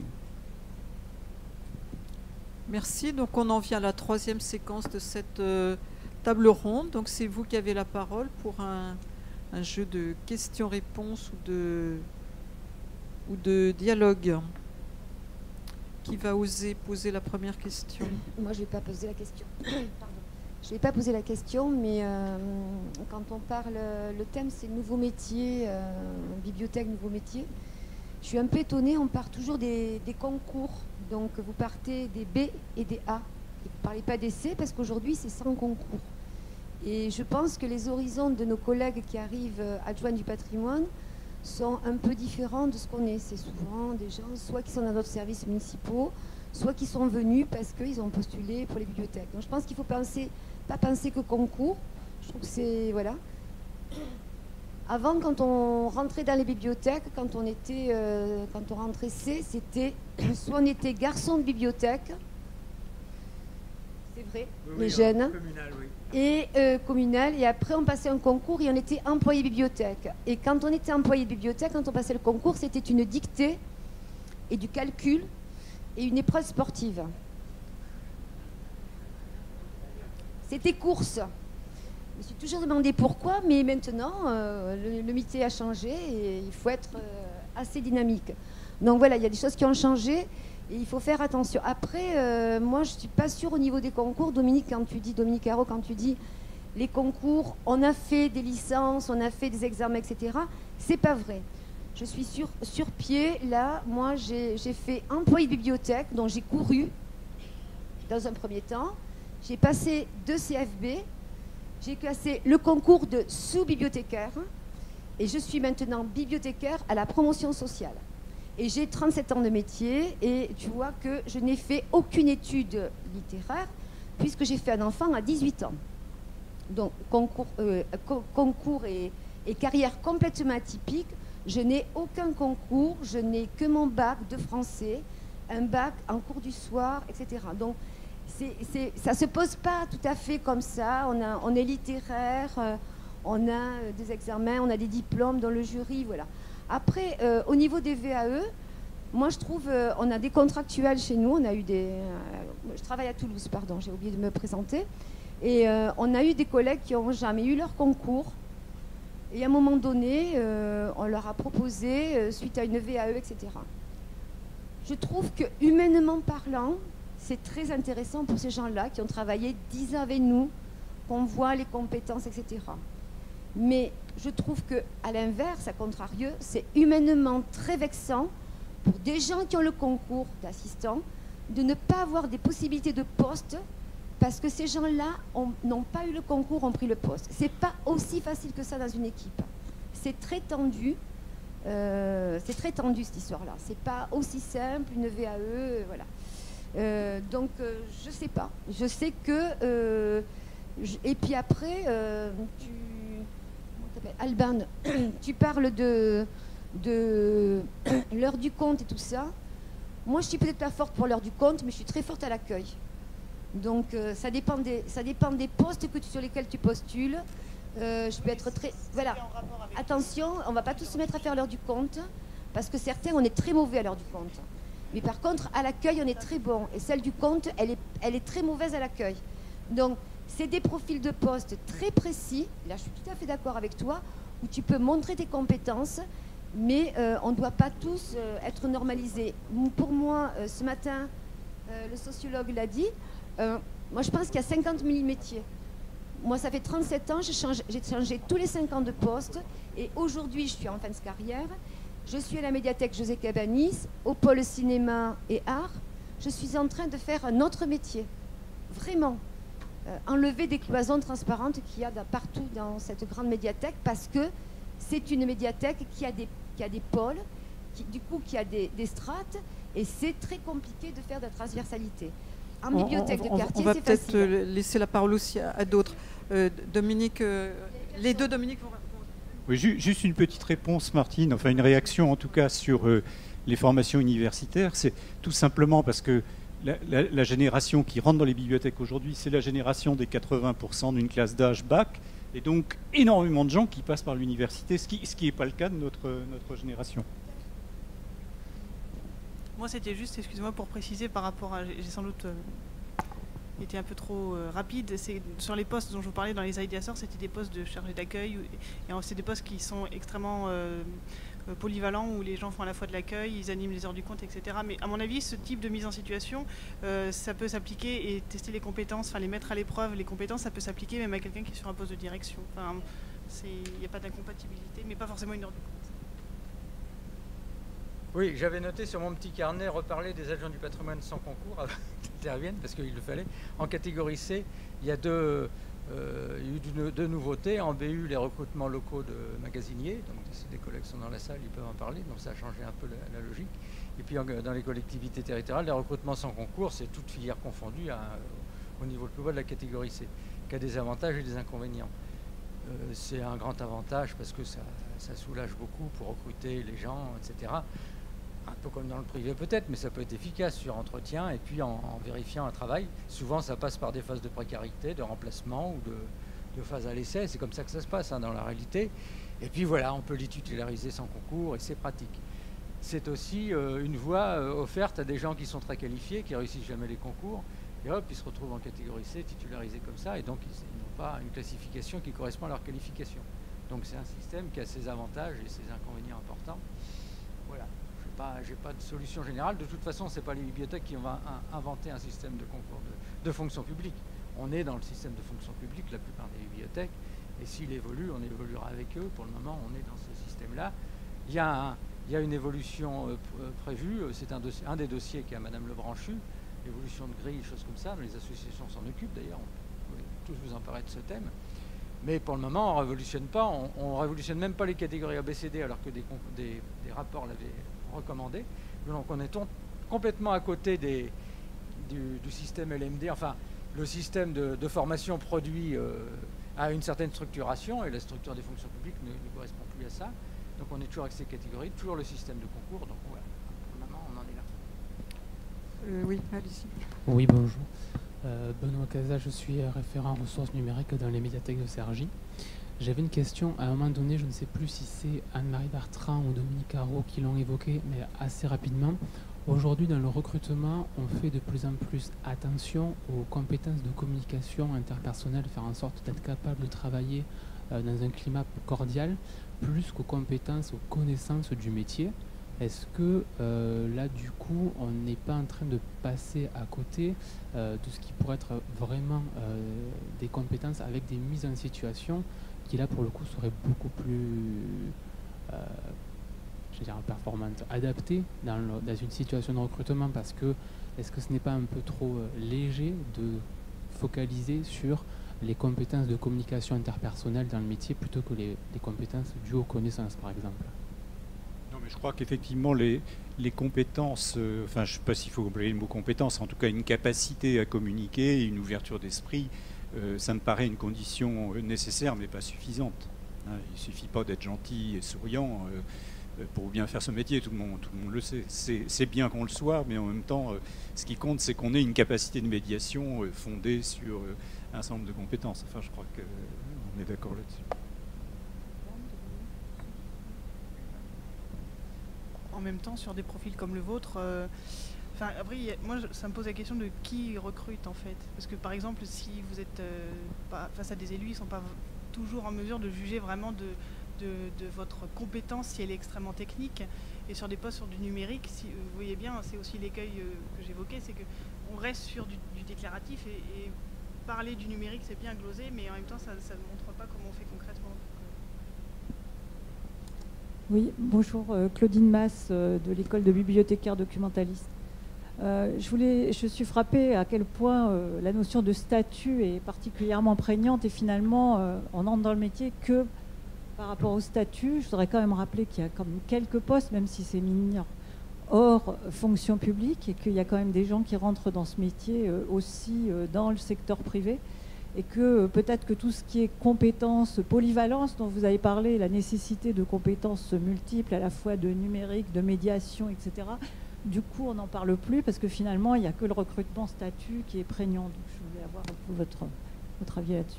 Merci. Donc on en vient à la 3e séquence de cette table ronde. Donc c'est vous qui avez la parole pour un jeu de questions-réponses ou de dialogue. Qui va oser poser la première question? Moi, je ne vais pas poser la question. Pardon. Je ne vais pas poser la question, mais quand on parle, le thème c'est nouveaux métiers, bibliothèque, nouveaux métiers. Je suis un peu étonnée, on part toujours des concours. Donc vous partez des B et des A. Et vous ne parlez pas des C parce qu'aujourd'hui c'est sans concours. Et je pense que les horizons de nos collègues qui arrivent adjoints du patrimoine sont un peu différents de ce qu'on est. C'est souvent des gens soit qui sont dans d'autres services municipaux, soit qui sont venus parce qu'ils ont postulé pour les bibliothèques. Donc je pense qu'il faut pas penser que concours. Je trouve que c'est... Voilà. Avant, quand on rentrait dans les bibliothèques, quand on rentrait C, c'était soit on était garçon de bibliothèque, c'est vrai, oui, les jeunes, communal, oui. Et communal, et après on passait un concours et on était employé bibliothèque. Et quand on était employé de bibliothèque, quand on passait le concours, c'était une dictée et du calcul et une épreuve sportive. C'était course. Je me suis toujours demandé pourquoi, mais maintenant, le métier a changé et il faut être assez dynamique. Donc voilà, il y a des choses qui ont changé Et il faut faire attention. Après, moi, je ne suis pas sûre au niveau des concours. Dominique Haro, quand tu dis les concours, on a fait des licences, on a fait des examens, etc. C'est pas vrai. Je suis sur pied. Là, moi, j'ai fait employé de bibliothèque, donc j'ai couru dans un premier temps. J'ai passé 2 CFB. J'ai passé le concours de sous-bibliothécaire. Et je suis maintenant bibliothécaire à la promotion sociale. Et j'ai 37 ans de métier. Et tu vois que je n'ai fait aucune étude littéraire, puisque j'ai fait un enfant à 18 ans. Donc, concours et carrière complètement atypique. Je n'ai aucun concours, je n'ai que mon bac de français, un bac en cours du soir, etc. Donc, ça ne se pose pas tout à fait comme ça. On est littéraire, on a des examens, on a des diplômes dans le jury, voilà. Après, au niveau des VAE, moi je trouve, on a des contractuels chez nous, on a eu je travaille à Toulouse, pardon, j'ai oublié de me présenter. Et on a eu des collègues qui n'ont jamais eu leur concours. Et à un moment donné, on leur a proposé, suite à une VAE, etc. Je trouve que, humainement parlant, c'est très intéressant pour ces gens-là qui ont travaillé 10 ans avec nous, qu'on voit les compétences, etc. Mais je trouve qu'à l'inverse, à contrario, c'est humainement très vexant pour des gens qui ont le concours d'assistant de ne pas avoir des possibilités de poste parce que ces gens-là n'ont pas eu le concours, ont pris le poste. C'est pas aussi facile que ça dans une équipe. C'est très tendu. C'est très tendu cette histoire-là. C'est pas aussi simple, une VAE, voilà. Donc, je sais pas. Je sais que... et puis après, comment t'appelles, Alban, tu parles de l'heure du compte et tout ça. Moi, je suis peut-être pas forte pour l'heure du compte, mais je suis très forte à l'accueil. Donc, ça dépend des postes sur lesquels tu postules. Je peux être très... Voilà. Attention, on ne va pas tous se mettre à faire l'heure du compte, parce que certains, on est très mauvais à l'heure du compte. Mais par contre, à l'accueil, on est très bon. Et celle du compte, elle est très mauvaise à l'accueil. Donc, c'est des profils de poste très précis. Là, je suis tout à fait d'accord avec toi, où tu peux montrer tes compétences, mais on ne doit pas tous être normalisés. Pour moi, ce matin, le sociologue l'a dit, moi, je pense qu'il y a 50 000 métiers. Moi, ça fait 37 ans, j'ai changé tous les 5 ans de poste. Et aujourd'hui, je suis en fin de carrière. Je suis à la médiathèque José Cabanis, au pôle cinéma et art. Je suis en train de faire un autre métier. Vraiment. Enlever des cloisons transparentes qu'il y a partout dans cette grande médiathèque, parce que c'est une médiathèque qui a des pôles, qui a des strates. Et c'est très compliqué de faire de la transversalité. En bibliothèque de quartier, on va c'est peut-être facile. laisser la parole aussi à d'autres. Dominique, les deux Dominique vont répondre. Oui, juste une petite réponse, Martine, enfin une réaction en tout cas sur les formations universitaires. C'est tout simplement parce que la génération qui rentre dans les bibliothèques aujourd'hui, c'est la génération des 80% d'une classe d'âge bac, et donc énormément de gens qui passent par l'université, ce qui n'est pas le cas de notre génération. Moi, c'était juste, excuse-moi, pour préciser par rapport à... J'ai sans doute été un peu trop rapide. C'est sur les postes dont je vous parlais dans les IDSR, c'était des postes de chargé d'accueil. Et c'est des postes qui sont extrêmement polyvalents, où les gens font à la fois de l'accueil, ils animent les heures du compte, etc. Mais à mon avis, ce type de mise en situation, ça peut s'appliquer, et tester les compétences, enfin les mettre à l'épreuve, les compétences, ça peut s'appliquer même à quelqu'un qui est sur un poste de direction. Enfin, il n'y a pas d'incompatibilité, mais pas forcément une heure du compte. Oui, j'avais noté sur mon petit carnet reparler des adjoints du patrimoine sans concours avant qu'ils interviennent, parce qu'il le fallait. En catégorie C, il y a deux nouveautés. En BU, les recrutements locaux de magasiniers. Donc, si des collègues sont dans la salle, ils peuvent en parler. Donc, ça a changé un peu la logique. Et puis, dans les collectivités territoriales, les recrutements sans concours, c'est toute filière confondue au niveau le plus bas de la catégorie C, qui a des avantages et des inconvénients. C'est un grand avantage parce que ça soulage beaucoup pour recruter les gens, etc. Un peu comme dans le privé peut-être, mais ça peut être efficace sur entretien et puis en vérifiant un travail. Souvent, ça passe par des phases de précarité, de remplacement ou de phases à l'essai. C'est comme ça que ça se passe dans la réalité. Et puis voilà, on peut les titulariser sans concours et c'est pratique. C'est aussi une voie offerte à des gens qui sont très qualifiés, qui réussissent jamais les concours. Et hop, ils se retrouvent en catégorie C, titularisés comme ça. Et donc, ils n'ont pas une classification qui correspond à leur qualification. Donc, c'est un système qui a ses avantages et ses inconvénients importants. Voilà. Je j'ai pas de solution générale. De toute façon, ce n'est pas les bibliothèques qui vont inventer un système de concours de fonction publique. On est dans le système de fonction publique, la plupart des bibliothèques, et s'il évolue, on évoluera avec eux. Pour le moment, on est dans ce système-là. Il y a une évolution prévue, c'est un des dossiers qu'a Madame Lebranchu, évolution de grille, choses comme ça, mais les associations s'en occupent d'ailleurs, on peut tous vous emparer de ce thème. Mais pour le moment, on ne révolutionne pas, on ne révolutionne même pas les catégories ABCD alors que des rapports l'avaient recommandé. Donc on est complètement à côté du système LMD, enfin le système de formation produit a une certaine structuration et la structure des fonctions publiques ne correspond plus à ça. Donc on est toujours avec ces catégories, toujours le système de concours. Donc voilà, pour le moment on en est là. Oui, allez-y. Oui, bonjour. Benoît Casa, je suis référent ressources numériques dans les médiathèques de Cergy. J'avais une question, à un moment donné, je ne sais plus si c'est Anne-Marie Bertrand ou Dominique Haro qui l'ont évoqué, mais assez rapidement. Aujourd'hui, dans le recrutement, on fait de plus en plus attention aux compétences de communication interpersonnelle, faire en sorte d'être capable de travailler dans un climat cordial, plus qu'aux compétences, aux connaissances du métier. Est-ce que là, du coup, on n'est pas en train de passer à côté de ce qui pourrait être vraiment des compétences avec des mises en situation qui, là, pour le coup, seraient beaucoup plus performantes, adaptées dans une situation de recrutement? Parce que, est-ce que ce n'est pas un peu trop léger de focaliser sur les compétences de communication interpersonnelle dans le métier plutôt que les compétences dues aux connaissances, par exemple? Non, mais je crois qu'effectivement, les compétences, enfin, je ne sais pas s'il faut employer le mot compétence, en tout cas, une capacité à communiquer, une ouverture d'esprit, ça me paraît une condition nécessaire, mais pas suffisante. Hein, il ne suffit pas d'être gentil et souriant pour bien faire ce métier, tout le monde le sait. C'est bien qu'on le soit, mais en même temps, ce qui compte, c'est qu'on ait une capacité de médiation fondée sur un certain nombre de compétences. Enfin, je crois qu'on est d'accord là-dessus. En même temps, sur des profils comme le vôtre, après, moi, ça me pose la question de qui recrute en fait. Parce que par exemple, si vous êtes face à des élus, ils ne sont pas toujours en mesure de juger vraiment de votre compétence si elle est extrêmement technique. Et sur des postes sur du numérique, si, vous voyez bien, c'est aussi l'écueil que j'évoquais, c'est qu'on reste sur du déclaratif et parler du numérique, c'est bien glosé, mais en même temps, ça ne montre pas comment on fait concrètement. Oui, bonjour, Claudine Masse de l'école de bibliothécaires documentalistes. Je suis frappée à quel point la notion de statut est particulièrement prégnante et finalement on entre dans le métier que par rapport au statut. Je voudrais quand même rappeler qu'il y a quand même quelques postes, même si c'est mineur, hors fonction publique et qu'il y a quand même des gens qui rentrent dans ce métier aussi dans le secteur privé. Et que peut-être que tout ce qui est compétences, polyvalence dont vous avez parlé, la nécessité de compétences multiples, à la fois de numérique, de médiation, etc., du coup, on n'en parle plus parce que finalement, il n'y a que le recrutement statut qui est prégnant. Donc, je voulais avoir un peu votre avis là-dessus.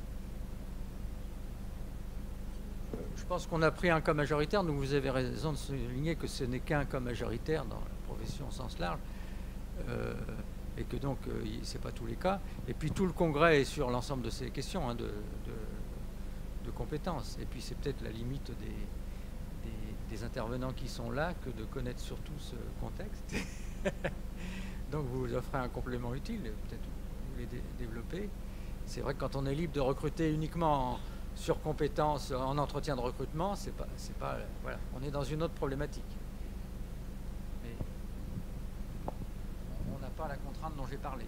Je pense qu'on a pris un cas majoritaire, donc vous avez raison de souligner que ce n'est qu'un cas majoritaire dans la profession au sens large. Et que donc, ce n'est pas tous les cas. Et puis tout le congrès est sur l'ensemble de ces questions de compétences. Et puis c'est peut-être la limite des intervenants qui sont là que de connaître surtout ce contexte. Donc vous offrez un complément utile, peut-être vous voulez développer. C'est vrai que quand on est libre de recruter uniquement sur compétences, en entretien de recrutement, c'est pas voilà, on est dans une autre problématique. Pas la contrainte dont j'ai parlé.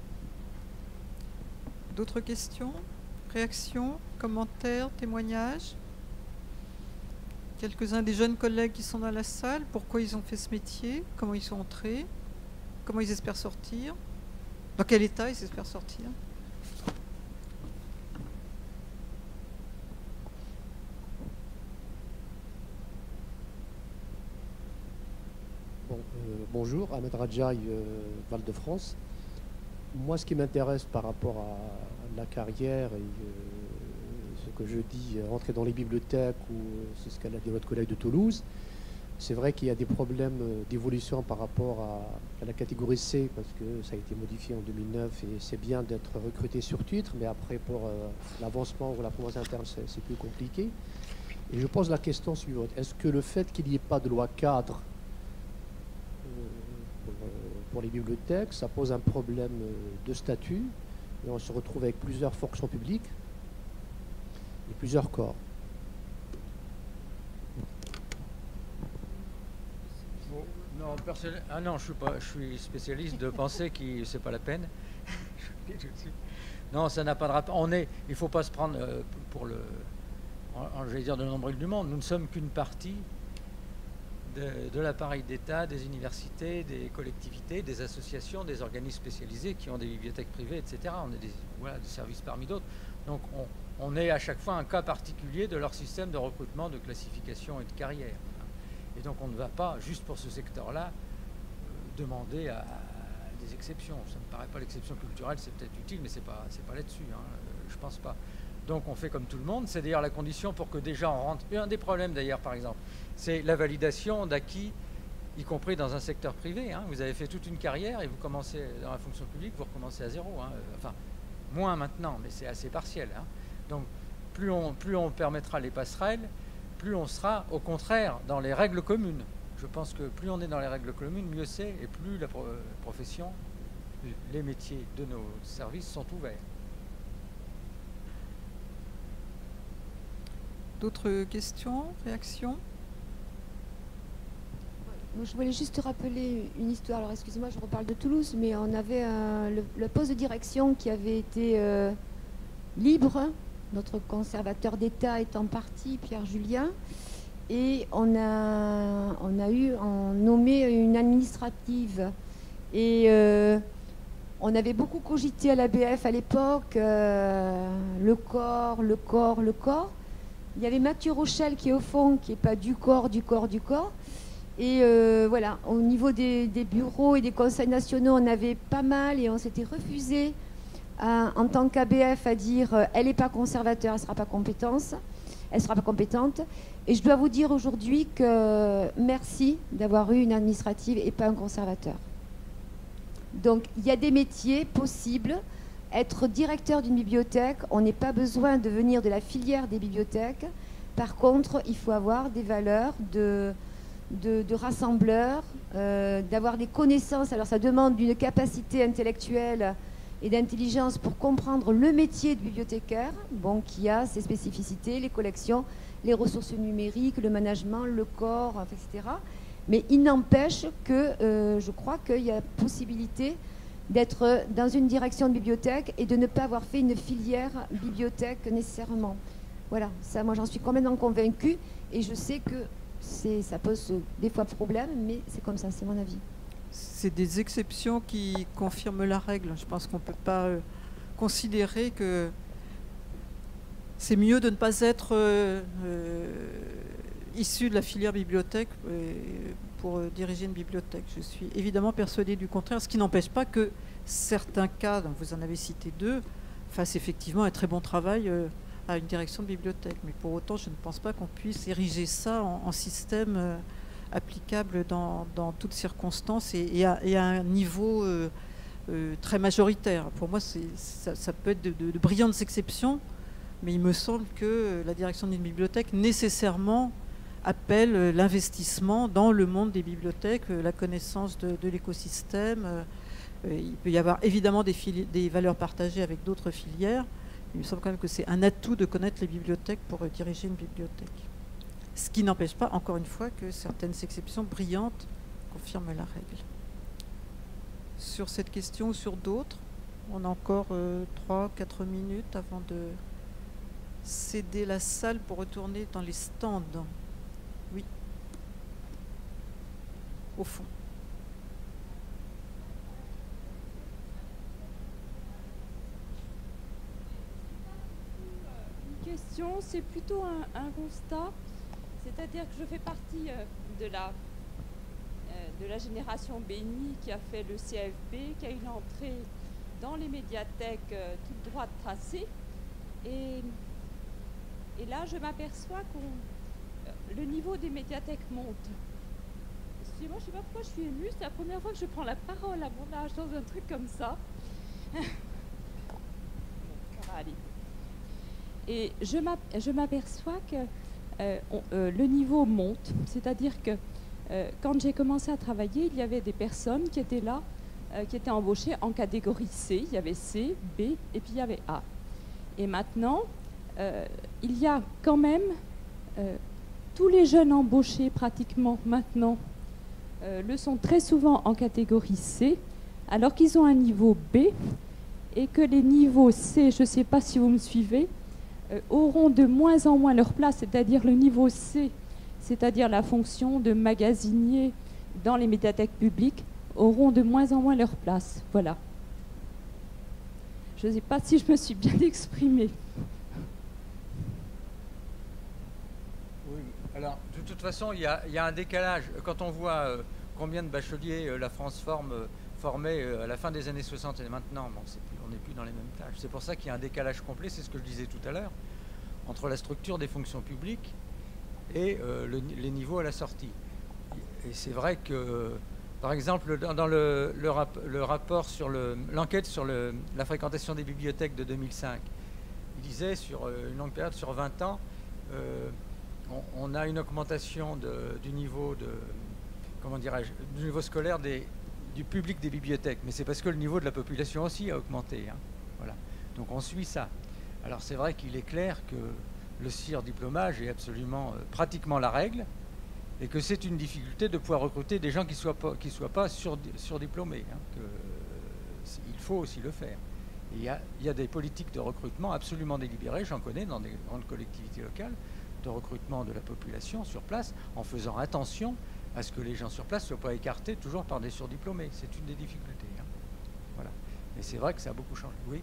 D'autres questions, réactions, commentaires, témoignages? Quelques-uns des jeunes collègues qui sont dans la salle, pourquoi ils ont fait ce métier, comment ils sont entrés, comment ils espèrent sortir, dans quel état ils espèrent sortir? Bonjour, Ahmed Radjaï, Val-de-France. Moi, ce qui m'intéresse par rapport à la carrière et ce que je dis, rentrer dans les bibliothèques, ou c'est ce qu'elle a dit votre collègue de Toulouse, c'est vrai qu'il y a des problèmes d'évolution par rapport à la catégorie C, parce que ça a été modifié en 2009 et c'est bien d'être recruté sur titre, mais après pour l'avancement ou la promotion interne, c'est plus compliqué. Et je pose la question suivante. Est-ce que le fait qu'il n'y ait pas de loi cadre pour les bibliothèques, ça pose un problème de statut, et on se retrouve avec plusieurs fonctions publiques et plusieurs corps. Non, ah non, je suis spécialiste de penser que c'est pas la peine. Non, ça n'a pas de rapport. Il ne faut pas se prendre pour j'allais dire, de nombril du monde. Nous ne sommes qu'une partie de l'appareil d'État, des universités, des collectivités, des associations, des organismes spécialisés qui ont des bibliothèques privées, etc. On est des services parmi d'autres. Donc on est à chaque fois un cas particulier de leur système de recrutement, de classification et de carrière. Et donc on ne va pas, juste pour ce secteur-là, demander à des exceptions. Ça ne me paraît pas l'exception culturelle, c'est peut-être utile, mais c'est pas là-dessus, hein, je pense pas. Donc on fait comme tout le monde, c'est d'ailleurs la condition pour que déjà on rentre. Un des problèmes d'ailleurs, par exemple, c'est la validation d'acquis, y compris dans un secteur privé. Hein. Vous avez fait toute une carrière et vous commencez dans la fonction publique, vous recommencez à zéro. Hein. Enfin, moins maintenant, mais c'est assez partiel. Hein. Donc plus on permettra les passerelles, plus on sera au contraire dans les règles communes. Je pense que plus on est dans les règles communes, mieux c'est, et plus la profession, les métiers de nos services sont ouverts. D'autres questions, réactions? Je voulais juste rappeler une histoire. Alors excusez-moi, je reparle de Toulouse, mais on avait le poste de direction qui avait été libre. Notre conservateur d'État étant parti, Pierre Julien, et on a nommé une administrative. Et on avait beaucoup cogité à l'ABF à l'époque, le corps. Il y avait Mathieu Rochelle qui est au fond, qui n'est pas du corps. Et voilà, au niveau des bureaux et des conseils nationaux, on avait pas mal et on s'était refusé en tant qu'ABF à dire elle n'est pas conservateur, elle ne sera pas compétente. Et je dois vous dire aujourd'hui que merci d'avoir eu une administrative et pas un conservateur. Donc il y a des métiers possibles. Être directeur d'une bibliothèque, on n'a pas besoin de venir de la filière des bibliothèques. Par contre, il faut avoir des valeurs de rassembleur, d'avoir des connaissances. Alors ça demande une capacité intellectuelle et d'intelligence pour comprendre le métier de bibliothécaire, bon, qui a ses spécificités, les collections, les ressources numériques, le management, le corps, etc. Mais il n'empêche que je crois qu'il y a possibilité d'être dans une direction de bibliothèque et de ne pas avoir fait une filière bibliothèque nécessairement. Voilà, ça, moi j'en suis complètement convaincue et je sais que ça pose des fois problème, mais c'est comme ça, c'est mon avis. C'est des exceptions qui confirment la règle. Je pense qu'on ne peut pas considérer que c'est mieux de ne pas être issu de la filière bibliothèque pour diriger une bibliothèque. Je suis évidemment persuadée du contraire, ce qui n'empêche pas que certains cas, dont vous en avez cité deux, fassent effectivement un très bon travail à une direction de bibliothèque. Mais pour autant, je ne pense pas qu'on puisse ériger ça en système applicable dans toutes circonstances et à un niveau très majoritaire. Pour moi, ça peut être de brillantes exceptions, mais il me semble que la direction d'une bibliothèque nécessairement appelle l'investissement dans le monde des bibliothèques, la connaissance de l'écosystème. Il peut y avoir évidemment des valeurs partagées avec d'autres filières. Il me semble quand même que c'est un atout de connaître les bibliothèques pour diriger une bibliothèque. Ce qui n'empêche pas, encore une fois, que certaines exceptions brillantes confirment la règle. Sur cette question ou sur d'autres, on a encore 3-4 minutes avant de céder la salle pour retourner dans les stands. Oui. Au fond. Une question, c'est plutôt un constat. C'est-à-dire que je fais partie de la génération bénie qui a fait le CFB, qui a une entrée dans les médiathèques toute droite tracée. Et là, je m'aperçois que le niveau des médiathèques monte. Excusez-moi, je ne sais pas pourquoi je suis émue. C'est la première fois que je prends la parole à mon âge dans un truc comme ça. Bon, ça va aller. Et je m'aperçois que le niveau monte, c'est-à-dire que quand j'ai commencé à travailler, il y avait des personnes qui étaient là qui étaient embauchés en catégorie C. Il y avait C, B et puis il y avait A. Et maintenant, il y a quand même tous les jeunes embauchés pratiquement maintenant le sont très souvent en catégorie C, alors qu'ils ont un niveau B et que les niveaux C, je ne sais pas si vous me suivez, auront de moins en moins leur place, c'est-à-dire le niveau C, c'est-à-dire la fonction de magasinier dans les médiathèques publiques, auront de moins en moins leur place. Voilà. Je ne sais pas si je me suis bien exprimée. Oui, alors de toute façon, il y a un décalage. Quand on voit combien de bacheliers la France formait à la fin des années 60 et maintenant, bon, on n'est plus dans les mêmes tâches. C'est pour ça qu'il y a un décalage complet, c'est ce que je disais tout à l'heure, entre la structure des fonctions publiques et les niveaux à la sortie. Et c'est vrai que, par exemple, dans le rapport sur l'enquête sur la fréquentation des bibliothèques de 2005, il disait sur une longue période, sur 20 ans, on a une augmentation du niveau du niveau scolaire du public des bibliothèques. Mais c'est parce que le niveau de la population aussi a augmenté. Hein. Voilà. Donc on suit ça. Alors c'est vrai qu'il est clair que le surdiplômage est absolument pratiquement la règle et que c'est une difficulté de pouvoir recruter des gens qui soient pas surdiplômés. Hein, il faut aussi le faire. Et il y a des politiques de recrutement absolument délibérées, j'en connais dans des grandes collectivités locales, de recrutement de la population sur place, en faisant attention à ce que les gens sur place ne soient pas écartés toujours par des surdiplômés. C'est une des difficultés. Hein. Voilà. Et c'est vrai que ça a beaucoup changé. Oui.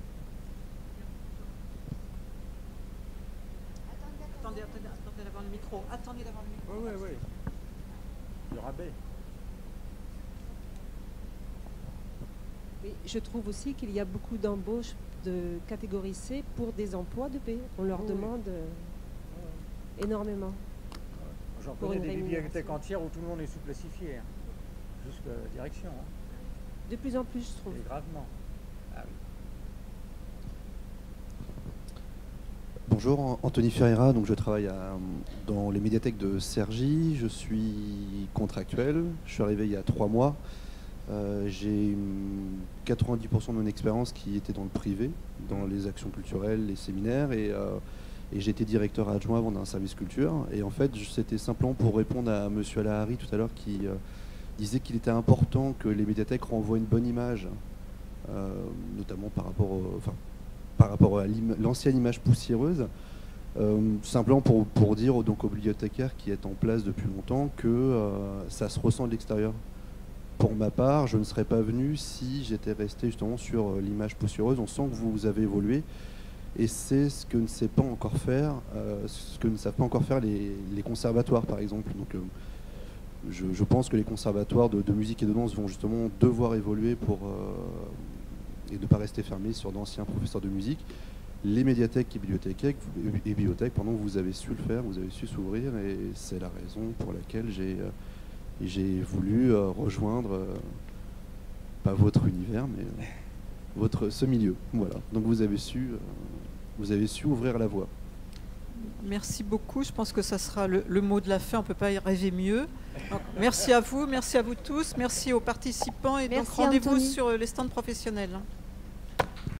Attendez d'avoir le micro. Attendez d'avoir le micro. Oui. Le rabais. Oui, je trouve aussi qu'il y a beaucoup d'embauches de catégorie C pour des emplois de B. On leur demande énormément. J'en connais des bibliothèques entières où tout le monde est sous-classifié, hein. Jusqu'à la direction. Hein. De plus en plus, je trouve. Et gravement. Ah oui. Bonjour, Anthony Ferreira, donc je travaille dans les médiathèques de Cergy. Je suis contractuel, je suis arrivé il y a 3 mois. J'ai 90% de mon expérience qui était dans le privé, dans les actions culturelles, les séminaires, et j'étais directeur adjoint avant d'un service culture. Et en fait, c'était simplement pour répondre à M. Alahari tout à l'heure qui disait qu'il était important que les médiathèques renvoient une bonne image, notamment par rapport à l'ancienne image poussiéreuse. Simplement pour dire donc aux bibliothécaires qui est en place depuis longtemps que ça se ressent de l'extérieur. Pour ma part, je ne serais pas venu si j'étais resté justement sur l'image poussiéreuse. On sent que vous avez évolué. Et c'est ce que ne savent pas encore faire, les conservatoires, par exemple. Donc, je pense que les conservatoires de musique et de danse vont justement devoir évoluer et ne pas rester fermés sur d'anciens professeurs de musique. Les médiathèques et bibliothèques, vous avez su le faire, vous avez su s'ouvrir, et c'est la raison pour laquelle j'ai voulu rejoindre, pas votre univers, mais ce milieu. Voilà. Donc vous avez su ouvrir la voie. Merci beaucoup. Je pense que ça sera le mot de la fin. On ne peut pas y rêver mieux. Donc, merci à vous tous, merci aux participants, et donc rendez-vous sur les stands professionnels.